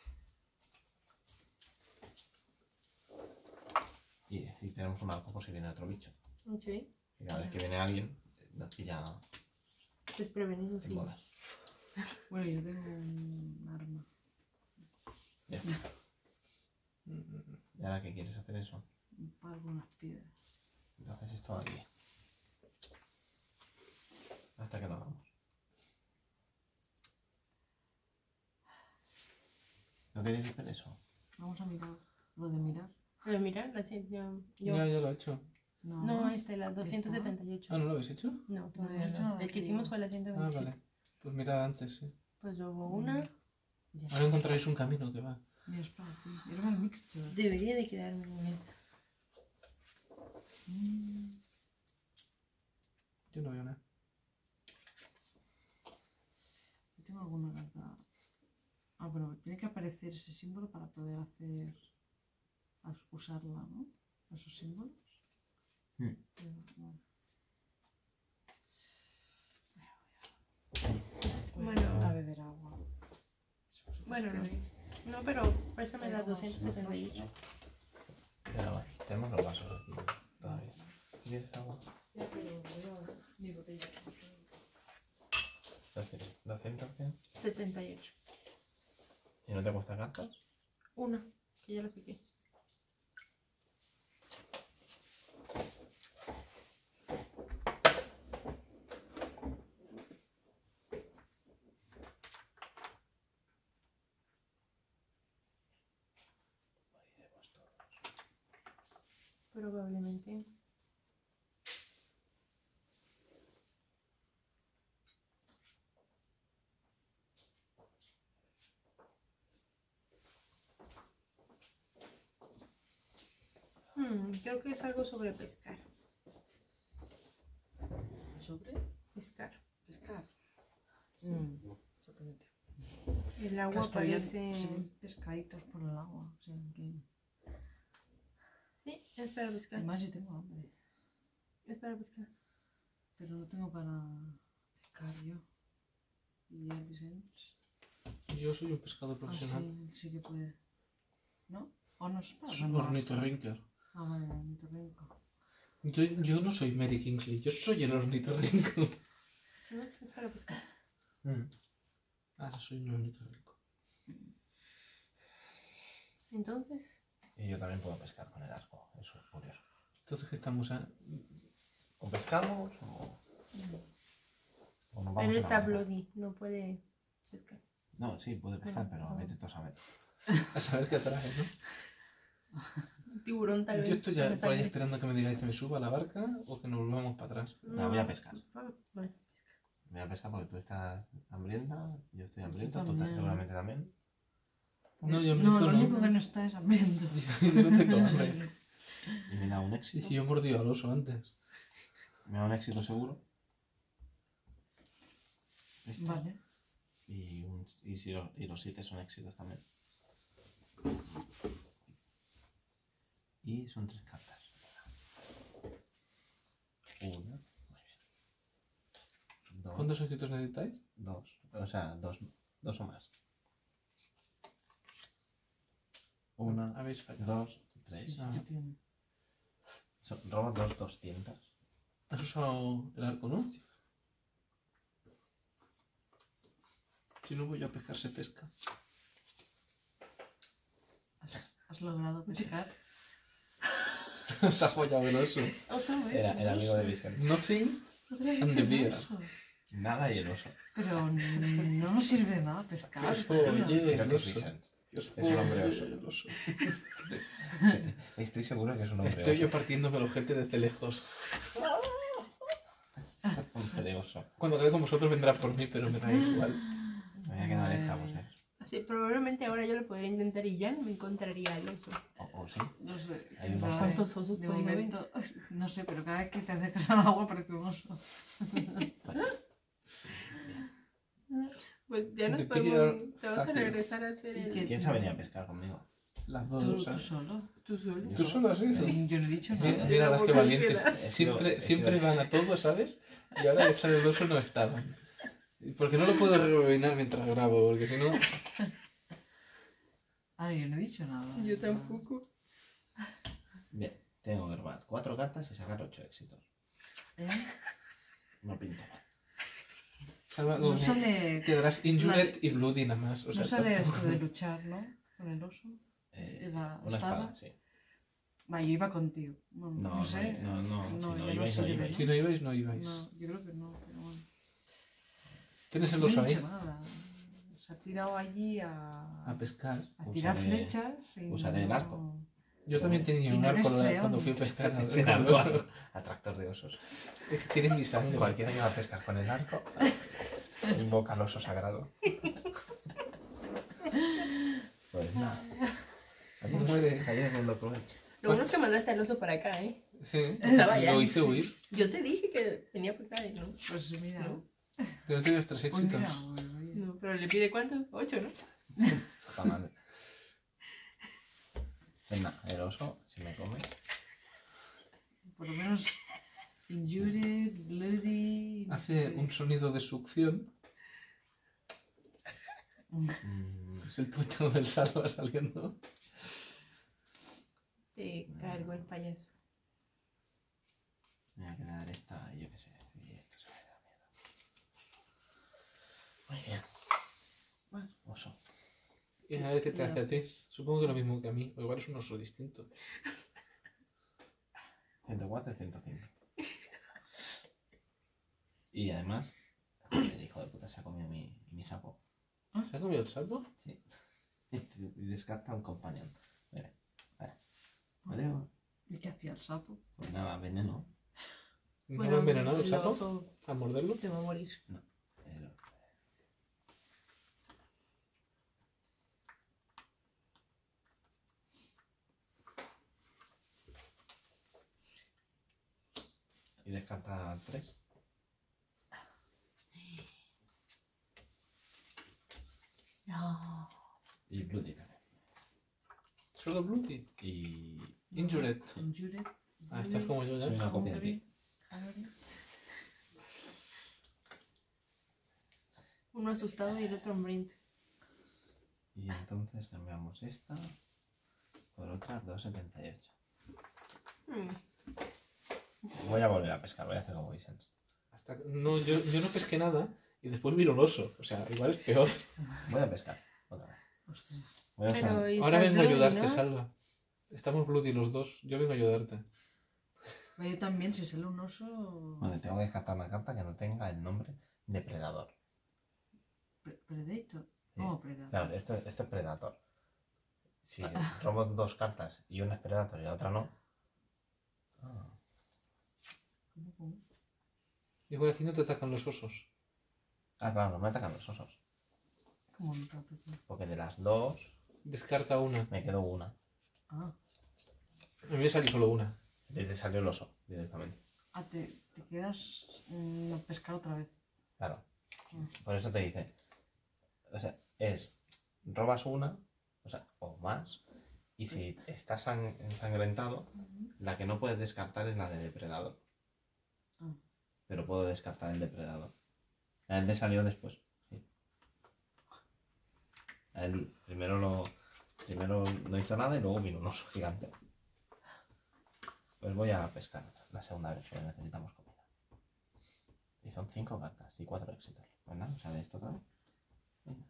B: Y si tenemos un arco por si viene otro bicho.
D: Ok.
B: Y cada vez que viene alguien nos pilla
D: Pues prevenido,
B: en
D: sí.
B: bolas.
C: Bueno, yo tengo un arma.
B: Ya.
A: Mm,
B: ¿Y ahora qué quieres hacer eso?
C: Para algunas piedras.
B: Entonces esto aquí. Hasta que lo hagamos. ¿No queréis hacer eso?
C: Vamos a mirar. Lo de mirar.
D: Pero mira, la cien- yo, yo-
A: Ya, ya lo he hecho.
C: No,
D: No, esta es la doscientos setenta y ocho.
A: Ah, ¿no lo habéis hecho?
D: No, todavía
C: No,
D: no.
C: no,
D: El que
C: que
D: hicimos
C: digo.
D: fue la ciento
A: Ah,
D: veintisiete.
A: vale. Pues mirad antes, sí.
D: Pues yo hubo una.
C: Ya.
A: Ahora encontraréis un camino que va.
C: Mira, es para ti. Era el mixture.
D: Debería de quedarme con esta.
C: Mm,
A: Yo no veo nada.
C: yo tengo alguna carta. Ah, pero tiene que aparecer ese símbolo para poder hacer. as- usarla, ¿no? Esos símbolos.
B: Hmm.
C: Pero, bueno.
D: Bueno,
C: ¿qué
D: no.
C: queréis?
D: No, pero préstame las
C: Tenemos
D: doscientos setenta y ocho.
B: Pero bueno, tenemos los vasos aquí todavía. ¿Quieres agua?
C: Ya, pero voy a mi botella.
B: ¿doscientos qué?
D: setenta y ocho.
B: ¿Y no te cuesta cartas?
D: Una, que ya lo piqué. Probablemente. Hmm, creo que es algo sobre pescar.
C: ¿Sobre?
D: Pescar.
C: Pescar.
D: Sí.
C: Mm, sorprendente.
D: El agua
C: Es que había-
D: parece...
C: se ven pescaditos por el agua. O sea, que...
D: Sí, es para pescar.
C: Además yo tengo hambre.
D: Es para pescar.
C: Pero no tengo para pescar yo. Y el Vicens.
A: Yo soy un pescador
C: Ah,
A: profesional.
C: sí, sí que puede. ¿No? ¿O no es para
A: Soy un
C: más?
A: ornitorrinco.
C: Ah, vale, ornitorrinco.
A: Yo, yo no soy Mary Kingsley, yo soy el ornitorrinco.
D: No, es para pescar.
B: Mm.
A: Ah, soy un ornitorrinco.
D: Entonces,
B: Y yo también puedo pescar con el arco, eso es curioso.
A: Entonces, ¿qué estamos a...?
B: ¿O pescamos o, o nos vamos
D: él
B: a la
D: está
B: barca?
D: bloody, no puede pescar.
B: No, sí, puede pescar,
D: Bueno,
B: pero
D: no.
B: vete tú a saber.
A: A saber qué atrae, ¿no?
D: Un tiburón tal vez.
A: Yo estoy ya
D: con
A: por ahí
D: sangre.
A: esperando que me digáis que me suba a la barca o que nos volvamos para atrás.
B: No, voy a pescar.
D: Ah, Vale.
B: Voy a pescar porque tú estás hambrienta, yo estoy hambriento, tú
C: también.
B: ta- seguramente también.
A: No, yo
C: no,
A: hambriento
C: lo
A: no.
C: único que no está es hambriento.
A: Yo no tengo hambre.
B: Y me da un
A: Sí,
B: éxito.
A: sí, yo mordí al oso antes.
B: Me da un éxito seguro. Este.
C: Vale.
B: Y, un- y, si lo- y los siete son éxitos también. Y son tres cartas. Una. Muy bien. Dos.
A: ¿Cuántos éxitos necesitáis?
B: Dos. O sea, dos, dos o más. Una,
A: Habéis fallado.
B: dos, tres.
C: Sí,
A: Ah.
C: sí que tiene.
B: Son- roba dos doscientas.
A: ¿Has usado el arco, no? Si no voy a pescar, se pesca.
C: ¿Has, has logrado pescar?
A: Se ha follado el oso.
C: Otra vez.
B: Era el amigo de Vicente.
A: Nothing
C: Otra vez
A: and the
C: el
A: beer.
C: oso.
B: Nada y el oso.
C: Pero no nos sirve de nada pescar.
A: Oso,
C: tío.
A: oye.
B: Creo
A: el
B: que es
A: oso.
B: Vicente.
A: Dios,
B: Es un hombre
A: oye,
B: oso.
A: el oso.
B: Estoy seguro que es un hombre
A: Estoy yo
B: oso.
A: partiéndome el ojete desde lejos.
B: Hombre oso.
A: Cuando acabe con vosotros vendrá por mí, pero me da igual.
B: Me voy a quedar escabos, eh.
D: Así, probablemente ahora yo lo podría intentar y ya no me encontraría al oso.
B: O, o sí.
C: No sé.
B: Hay un
C: o sea,
B: oso.
D: ¿Cuántos osos
C: De
D: pueden haber?
C: momento, no sé, pero cada vez que te acercas al agua parece un oso.
D: Pues ya nos
A: The
D: podemos...
A: beer
D: Te vas a
A: happy.
D: regresar a hacer
C: ¿Y
D: el...
C: qué?
B: ¿Quién se ha venido a pescar conmigo?
A: Las
C: ¿Tú,
A: dos,
C: tú
A: ¿sabes?
C: solo?
D: ¿Tú solo?
B: Yo
A: ¿Tú solo has ido?
C: Sí, yo no he dicho
B: Sí,
C: nada.
A: Mira las que
D: Porque
A: valientes.
D: queda.
A: Siempre,
B: He sido-
A: siempre
B: he sido-
A: van a todo, ¿sabes? Y ahora que sale el oso no estaban. Porque no lo puedo rebobinar mientras grabo, porque si no...
C: Ah, yo no he dicho nada.
D: Yo tampoco.
B: Bien, tengo que robar cuatro cartas y sacar ocho éxitos.
C: ¿Eh?
B: No pinta mal.
A: Salva,
C: No
A: como
C: sale,
A: quedarás injured y bloody nada más. O sea,
C: no sale
A: tampoco-
C: esto de luchar, ¿no? Con el oso.
B: Eh,
C: Es la
B: una
C: espada.
B: espada, sí.
C: Va, yo iba contigo. No,
B: No,
C: no sé.
B: no, no,
C: No,
B: si no
C: ya
B: ibais,
C: sé
B: no
C: de
B: ibais.
C: verdad.
A: Si no ibais, no ibais.
C: No, yo creo que no, pero bueno.
A: Tienes el
C: No he
A: oso ahí
C: dicho nada. Se ha tirado allí a,
A: a pescar.
C: a tirar
B: Usaré-
C: flechas. Y
B: usaré el
C: no-
B: arco.
A: Yo también tenía
C: Y
A: un
C: no eres
A: arco la-
C: feo.
A: cuando fui a pescar. al-
B: Ese
A: con el
B: arco
A: oso.
B: a- atractor de osos.
A: Es que tienes mi sangre.
B: Cualquiera que va a pescar con el arco invoca al oso sagrado. Pues nada. Adiós.
A: Muere.
B: Adiós, mundo cruel.
D: Lo bueno es que mandaste al oso para acá, ¿eh?
A: Sí,
D: Estaba ya.
A: lo hice huir.
D: Yo te dije que tenía que estar, ¿no?
C: Pues mira.
D: ¿No?
A: Pero no tienes tres
C: Pues
A: éxitos.
C: mira, pues, oye.
D: No, pero le pide cuánto? Ocho, ¿no?
B: Está mal. Pues nada, el oso, si me come.
C: Por lo menos injured, bloody. no
A: Hace
C: sé.
A: un sonido de succión.
B: mm,
A: Es el tuétano del salva saliendo.
D: Te cargo el payaso.
B: Me voy a quedar esta y yo qué sé. Y esto se va a dar miedo. Muy bien. Bueno, oso.
A: Y a ver qué te hace a ti. Supongo que lo mismo que a mí. O igual es un oso distinto.
B: ciento cuatro y ciento cinco. Y además, joder, hijo de puta, se ha comido mi, mi sapo.
A: ¿Se ha comido el sapo?
B: Sí. Y descarta un compañero. Mira, vale. Adiós.
C: ¿Y qué hacía el sapo?
B: Pues nada, veneno.
A: ¿No lo ha envenenado el sapo?
D: oso
A: ¿Al morderlo?
D: te va a morir.
B: Pero... Y descarta tres.
D: No.
B: Y Bloody también.
A: Solo Bloody.
B: Y...
A: Injured.
C: Injured.
A: Ah, estás como yo
B: Soy
A: ya.
B: una copia de ti.
D: Uno asustado y el otro hambriento.
B: Y entonces cambiamos esta por otra dos setenta y ocho.
D: Mm.
B: Voy a volver a pescar, voy a hacer como Vicens.
A: Hasta... No, yo, yo no pesqué nada y después vino el oso. O sea, igual es peor.
B: Voy a pescar, otra vez.
C: Ostras.
B: Voy a usar...
D: Pero y
A: Ahora
D: estás
A: vengo a
D: bloody,
A: ayudarte,
D: ¿no?
A: Salva. Estamos Bloody los dos. Yo vengo a ayudarte.
C: Pero yo también, si sale un oso...
B: Vale, tengo que descartar una carta que no tenga el nombre Depredador.
C: Pre- Predator.
B: Sí.
C: Oh, Predator.
B: Claro, esto, esto es Predator. Si robo dos cartas y una es Predator y la otra no. Ah,
C: ¿Cómo, cómo?
A: Igual aquí no te atacan los osos.
B: Ah, claro, no me atacan los osos.
C: ¿Cómo no te ataca?
B: Porque de las dos
A: Descarta una.
B: me quedo una.
C: Ah,
A: A mí me salió solo una.
B: Y te salió el oso directamente.
C: ah te, te quedas mm, a pescar otra vez.
B: Claro.
C: Ah.
B: Por eso te dice. O sea, es. Robas una, o sea, o más. Y si estás san- ensangrentado, la que no puedes descartar es la de depredador.
C: Ah.
B: Pero puedo descartar el depredador. A él le salió después. Sí. A él primero lo. Primero no hizo nada y luego vino un oso gigante. Pues voy a pescar la segunda vez, porque necesitamos comida. Y son cinco cartas y cuatro éxitos. Pues nada, sale esto otra vez. Venga.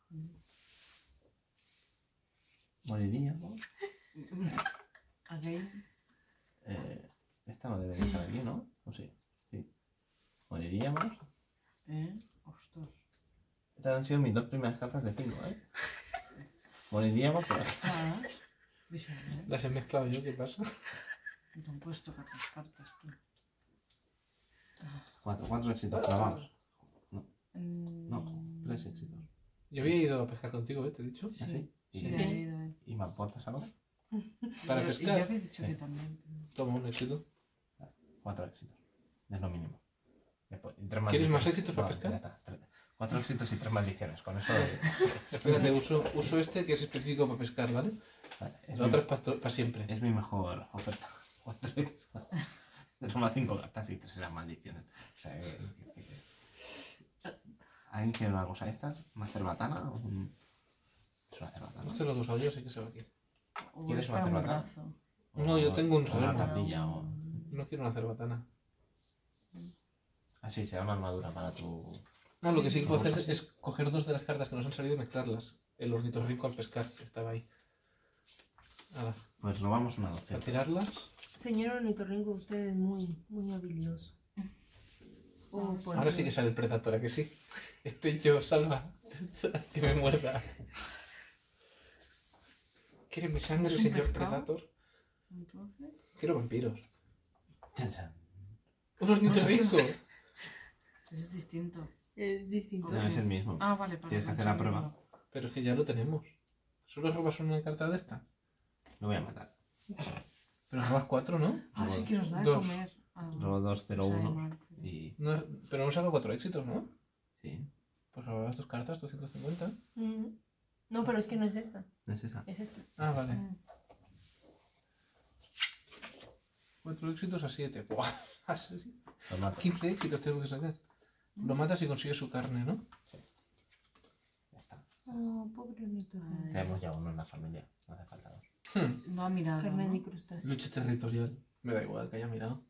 B: Moriríamos.
C: Again.
B: Eh, esta no debería estar aquí, ¿no? ¿O sí? Sí. Moriríamos.
C: ¿Eh? Ostras.
B: Estas han sido mis dos primeras cartas de cinco, ¿eh? Moriríamos, pero...
C: Ah. Dice, ¿eh?
A: Las he mezclado yo, ¿qué pasa?
C: No te han puesto cartas, cartas, tú.
B: Cuatro, cuatro éxitos clavados.
C: Mm,
B: No, tres éxitos.
A: Yo había ido a pescar contigo, ¿eh? Te he dicho.
C: Sí.
B: ¿Así? ¿Y,
C: Sí,
D: Sí.
C: ha ido, eh.
B: ¿Y me aportas algo?
A: Para
C: Y yo-
A: pescar.
C: Y yo había dicho
B: Sí.
C: que también.
A: Toma un éxito.
B: Cuatro éxitos. Es lo mínimo. Después, y tres
A: ¿Quieres más
B: maldiciones.
A: éxitos para
B: No,
A: pescar?
B: ya está, tres- Cuatro éxitos y tres maldiciones. Con eso...
A: Espérate, uso, uso este que es específico para pescar, ¿vale?
B: Vale, es,
A: La
B: mi,
A: otra es para siempre.
B: es mi mejor oferta. Cuatro éxitos. Toma cinco cartas y tres eran maldiciones. O sea, que... que- que- ¿Alguien quiere una cosa de estas? ¿Una cerbatana? o un- Es una cerbatana.
A: Este lo he usado yo, así que se va aquí.
C: O
B: ¿Quieres
C: es
B: una
C: para un
B: cerbatana?
C: brazo.
A: No, yo tengo un
B: o Una
A: remo.
B: tablilla o...
A: No quiero una cerbatana.
B: Así, será una armadura para tu...
A: No, lo que sí que puedo
B: Vamos
A: hacer
B: así.
A: es coger dos de las cartas que nos han salido y mezclarlas. El ornitorrinco al pescar, que estaba ahí. Ahora,
B: Pues robamos una
A: a
B: docena.
A: tirarlas.
D: Señor ornitorrinco, usted es muy, muy habilidoso. Oh, por
A: Ahora sí
D: Dios.
A: que sale el Predator, ¿a que sí? Estoy yo, Salva. Que me muerda. ¿Quiere mi sangre,
C: ¿Es un
A: señor
C: pescado?
A: Predator?
C: Entonces.
A: Quiero vampiros.
B: Chan, chan.
A: Un ornitorrinco.
C: Ese es distinto.
D: Es distinto.
B: No, es el mismo.
C: Ah, vale, para
B: Tienes que hacer la prueba.
A: Pero es que ya lo tenemos. ¿Solo robas una carta de esta?
B: Lo voy a matar.
A: Pero robas cuatro, ¿no?
C: Ah, sí que nos da de
A: Dos.
C: comer. Ah,
B: Robo dos, cero,
C: sabe
B: uno.
C: mal, pero-
B: Y...
A: No, pero hemos sacado cuatro éxitos, ¿no?
B: Sí.
A: Pues robabas dos cartas, doscientos cincuenta.
D: Mm. No, pero es que no es esta.
B: No es esa.
D: Es esta.
A: Ah, vale.
C: Mm.
A: Cuatro éxitos a siete. Buah. Así.
B: Lo mato.
A: quince éxitos tengo que sacar. Lo matas y consigues su carne, ¿no?
B: Ya está.
D: Oh, pobre ornitorrinco.
C: Ay.
B: Tenemos ya uno en la familia, no hace falta dos.
A: Hmm,
C: No ha mirado,
D: Carne
C: ¿no?
D: de crustáceo.
A: lucha territorial. Me da igual que haya mirado.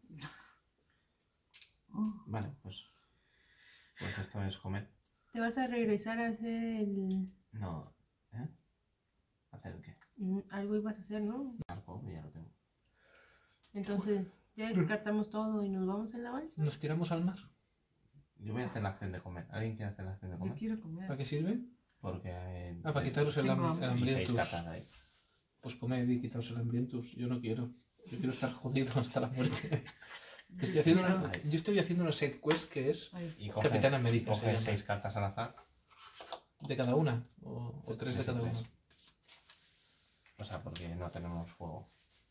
C: Oh,
B: Vale, pues. Pues esto es comer.
D: ¿Te vas a regresar a hacer el...
B: No. ¿Eh? ¿Hacer el qué?
D: mm, algo ibas a hacer, ¿no?
B: Algo, ya lo tengo.
D: Entonces, ya descartamos todo y nos vamos en la balsa.
A: ¿Nos tiramos al mar?
B: Yo voy a hacer la acción de comer. ¿Alguien quiere hacer la acción de
C: yo
B: comer?
C: quiero comer.
A: ¿Para qué sirve?
B: Porque hay.
A: Ah, para quitaros el,
C: Tengo
A: ham-
C: hambre.
A: el
B: Y seis
A: hambrientus.
B: cartas ahí.
A: Pues comed y quitaos el hambrientus. Yo no quiero. Yo quiero estar jodido hasta la muerte. Que estoy haciendo una, yo estoy haciendo una side quest que es
C: Ay,
B: Y coge,
A: Capitán América. se
B: coge
A: llama.
B: seis cartas al azar.
A: De cada una. O, o tres de
B: Tres y
A: cada
B: tres.
A: una.
B: O sea, porque no tenemos fuego.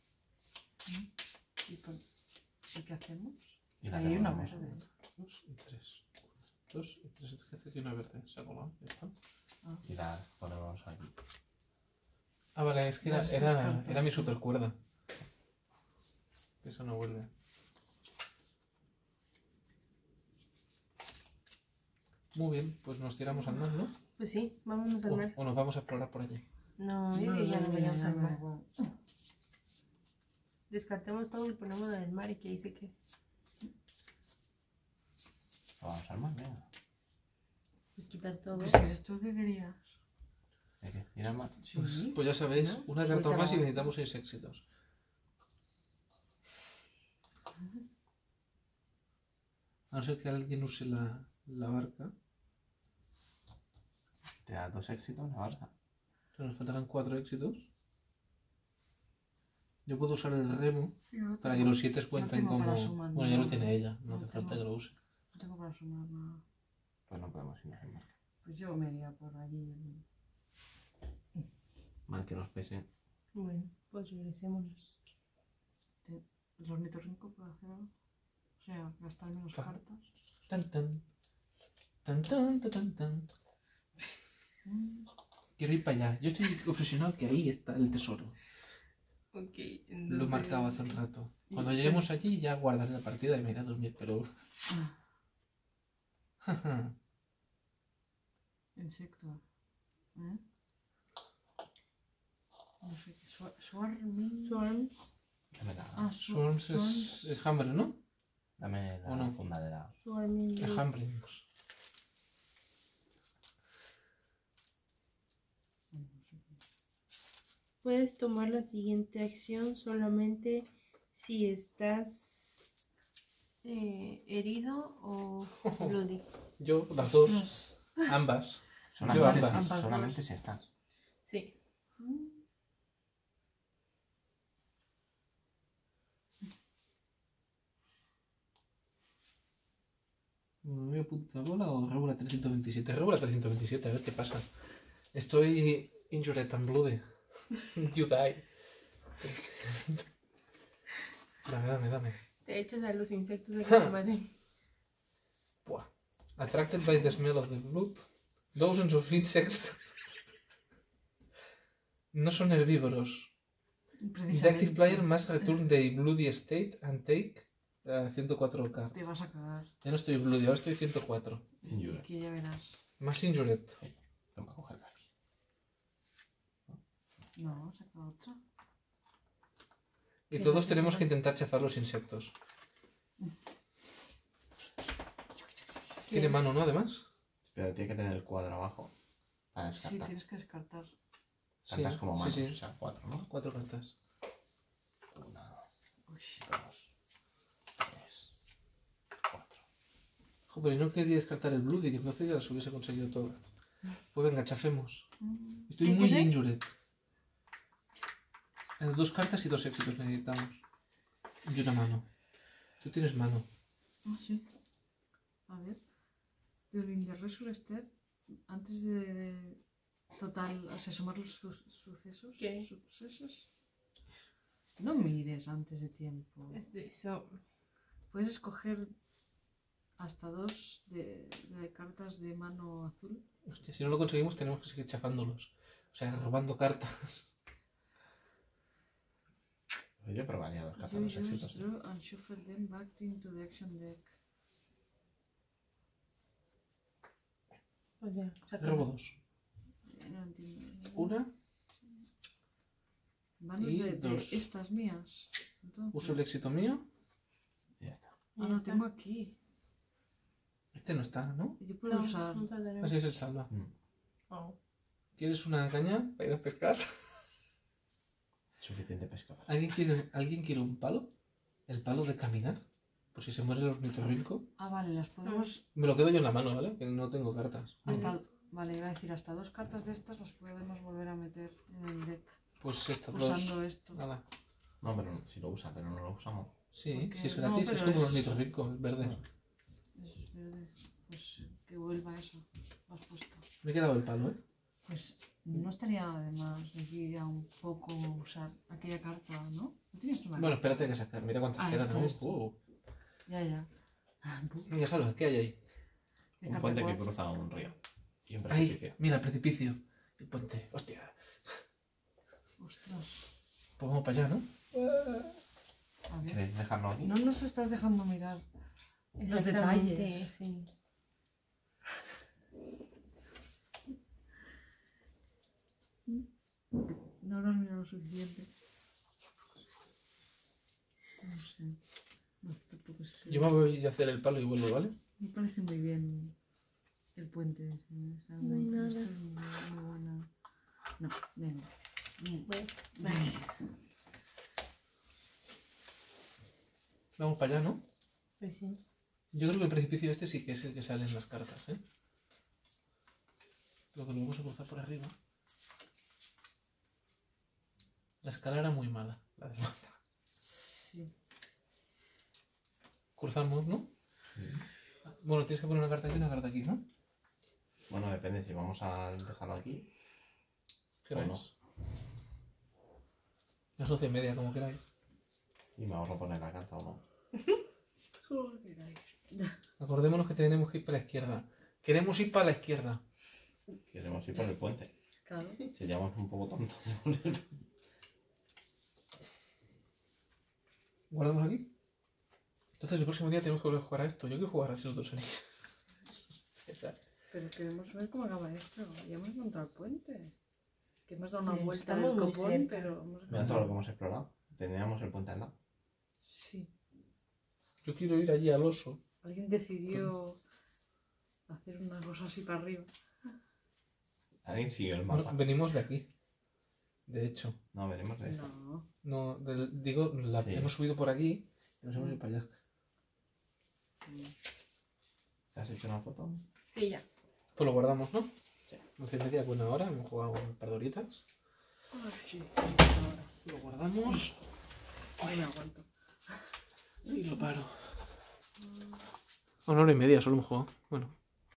C: ¿y, con- ¿y qué hacemos?
B: Y la
C: Ahí hay una
B: tenemos.
C: verde.
A: Dos y tres. Dos y tres. Es que hace aquí una verde. Se ha colado. Ya está.
B: Y las ponemos aquí.
A: Ah, vale. Es que era,
C: Las
A: era,
C: descarto.
A: era mi supercuerda. Eso no vuelve. Muy bien. Pues nos tiramos al mar, ¿no?
D: Pues sí, vámonos al
A: O,
D: mar.
A: o nos vamos a explorar por allí.
D: No, yo que ya no
C: sé,
D: vayamos al
C: me
D: mar.
C: da igual.
D: Descartemos todo y ponemos en el mar y que dice que...
B: Vamos al mar, venga.
D: Pues quitar todo.
C: Pues ¿qué es esto que querías?
B: ¿De qué? ¿Ir al mar?
C: Sí.
A: Pues, pues ya sabéis,
C: ¿No?
A: una carta
C: Suéltala.
A: más y necesitamos seis éxitos. A no ser que alguien use la, la barca.
B: Te da dos éxitos la barca.
A: Pero nos faltarán cuatro éxitos. Yo puedo usar el remo para que los siete cuenten
C: tengo
A: como...
C: para sumar
A: Bueno, ya lo
C: nada.
A: tiene ella, no
C: No
A: hace falta
C: tengo.
A: que lo use.
C: No tengo para sumar nada.
B: Pues no podemos irnos al mar.
C: Pues yo me iría por allí.
B: Mal que nos pese.
D: Bueno, pues regresémonos.
C: ¿El ornitorrinco puede hacer algo? O sea, gastar menos
A: Pa.
C: cartas.
A: Tan tan. Tan tan tan tan tan.
C: Mm,
A: Quiero ir para allá. Yo estoy obsesionado que ahí está el tesoro.
D: Ok,
A: Lo he marcado hace un rato. Cuando
D: y
A: lleguemos
D: pues-
A: allí ya guardaré la partida y me iré a dormir, pero...
C: ah, insecto. ¿Eh? No sé qué. Swa- Swarming.
D: Swarms.
B: Dame la,
C: Ah, sw-
A: Swarms es el hambre, ¿no?
B: dame la
A: ¿O no?
B: funda de la...
D: Swarming.
A: El hambrings.
C: No sé qué.
D: Puedes tomar la siguiente acción solamente si estás eh, herido o bloody.
A: Yo, las dos,
C: Ostras.
A: ambas.
B: Solamente,
A: ambas,
B: si,
C: ambas
B: solamente
C: dos.
B: si estás.
D: Sí.
C: Mm,
A: ¿Me voy a puta bola o regula trescientos veintisiete? Regula trescientos veintisiete, a ver qué pasa. Estoy injured and bloody. You die. Dame, dame, dame.
D: Te echas a los insectos de que te maten.
A: Buah. Attracted by the smell of the blood. Dozens of insects. No son herbívoros. The active
C: precisamente.
A: player must return the bloody state and take uh, ciento cuatro cartas.
C: Te vas a cagar.
A: Ya no estoy bloody, ahora estoy ciento cuatro.
B: Injured.
C: Que ya verás.
A: Más injured.
B: Toma, cogerla aquí.
C: No, saca otra.
A: Y todos tenemos que intentar chafar los insectos. Tiene
D: ¿Quién?
A: mano, ¿no? Además.
B: Pero tiene que tener el cuadro abajo para
C: Sí,
B: descartar.
C: tienes que descartar.
B: Tantas
A: Sí,
B: como
A: sí,
B: manos,
A: sí.
B: o sea, cuatro, ¿no?
A: Cuatro cartas.
B: Una,
C: Uy.
B: dos, tres, cuatro.
A: Joder, y no quería descartar el bloody, que entonces ya las hubiese conseguido todas. Pues venga, chafemos.
C: Mm,
A: Estoy
D: ¿Qué
A: muy
D: tiene?
A: injured. Eh, dos cartas y dos éxitos necesitamos. Y una mano. Tú tienes mano.
C: Ah, sí. A ver. During the Resurrected, antes de total, o sea, sumar los su- sucesos.
D: ¿Qué?
C: Sucesos. No mires antes de tiempo.
D: Es de eso.
C: Puedes escoger hasta dos de, de cartas de mano azul.
A: Hostia, si no lo conseguimos tenemos que seguir chafándolos. O sea, robando cartas.
B: Pues yo probaría dos cartas
C: You
B: los
C: use,
B: éxitos.
C: draw and shuffle them back into the action deck.
D: Pues ya,
A: Robo
D: sácalo.
A: dos.
C: no entiendo.
A: Una.
C: Manos
A: y
C: de, de
A: dos.
C: estas mías. Entonces,
A: Uso el éxito mío.
B: Y ya está.
C: ah, lo tengo aquí.
A: Este no está, ¿no?
C: Y yo puedo
D: No,
C: usar.
D: no tardaremos.
A: Así es el salva.
B: Mm.
D: Oh.
A: ¿Quieres una caña para ir a pescar?
B: Suficiente pesca.
A: ¿Alguien quiere, ¿Alguien quiere un palo? ¿El palo de caminar? Por si se muere el ornitorrinco.
C: Ah, vale, las podemos.
A: Me lo quedo yo en la mano, ¿vale? Que no tengo cartas.
C: Hasta, vale, iba a decir, hasta dos cartas de estas las podemos volver a meter en el deck.
A: Pues estas
C: Usando
A: dos.
C: esto.
A: Nada.
B: No, pero si lo usa, pero no lo usamos.
A: Sí,
C: Porque-
A: si es
C: no,
A: gratis, es
C: pero
A: como
C: es-
A: los ornitorrinco, es verde.
C: Es verde. Pues que vuelva eso. Lo has puesto.
A: Me he quedado el palo, ¿eh?
C: Pues no estaría de más aquí ya un poco usar aquella carta, ¿no? ¿No tienes una
A: Bueno, espérate que sacar. Mira cuántas
C: Ah,
A: quedan.
C: esto,
A: ¿no?
C: esto.
A: Uh.
C: Ya, ya.
A: Venga, salva, ¿qué hay ahí?
C: ¿De
B: Un
C: carta
B: puente que
C: cuál?
B: cruza un río. Y un
A: Ahí,
B: precipicio.
A: mira, el precipicio. El puente. Hostia.
C: Ostras.
A: Pues vamos para allá, ¿no?
C: A ver.
B: ¿Queréis dejarlo aquí?
C: No nos estás dejando mirar los
D: Exactamente,
C: detalles.
D: sí.
C: No nos mira lo suficiente. No sé. No, tampoco sé.
A: Yo me voy a hacer el palo y vuelvo, ¿vale?
C: Me parece muy bien el puente. ese, esa
D: No hay
C: mu-
D: nada.
C: esta es muy, muy buena. No, venga. Mm,
D: Bueno,
C: venga.
A: Vamos para allá, ¿no?
D: pues sí.
A: Yo creo que el precipicio este sí que es el que sale en las cartas, ¿eh? Lo que lo vamos a cruzar por arriba. La escala era muy mala, la del mapa.
C: Sí.
A: Cruzamos, ¿no?
B: Sí.
A: Bueno, tienes que poner una carta aquí y una carta aquí, ¿no?
B: Bueno, depende si vamos a dejarlo aquí.
A: ¿Queráis?
B: O no.
A: Las once y media, como queráis.
B: Y me ahorro poner la carta o no.
C: Solo lo que queráis.
A: Acordémonos que tenemos que ir para la izquierda. Queremos ir para la izquierda.
B: Queremos ir por el puente.
C: Claro.
B: Seríamos un poco tontos.
A: Guardamos aquí. Entonces el próximo día tenemos que volver a jugar a esto. Yo quiero jugar a esos dos anillos.
C: Pero queremos ver cómo acaba esto. Ya hemos encontrado el puente. Que hemos dado una
D: Sí,
C: vuelta
D: estamos
C: del
D: muy
C: copón,
D: cerca.
C: pero hemos
B: Mira todo lo que hemos explorado. Teníamos el puente al lado.
C: Sí.
A: Yo quiero ir allí al oso.
C: Alguien decidió hacer una cosa así para arriba.
B: Alguien siguió el
A: Bueno,
B: mapa.
A: venimos de aquí. De hecho.
B: No, venimos de esto.
C: No.
A: No, del- digo, la-
B: Sí.
A: hemos subido por aquí y nos hemos ido para allá.
B: ¿Te has hecho una foto?
D: Sí, ya.
A: Pues lo guardamos, ¿no?
B: Sí.
A: once y media, buena hora. Hemos jugado un par de horitas.
C: Ah, sí. Ahora.
A: Lo guardamos
C: No me aguanto.
A: y lo paro. Una hora y media solo hemos jugado. Bueno,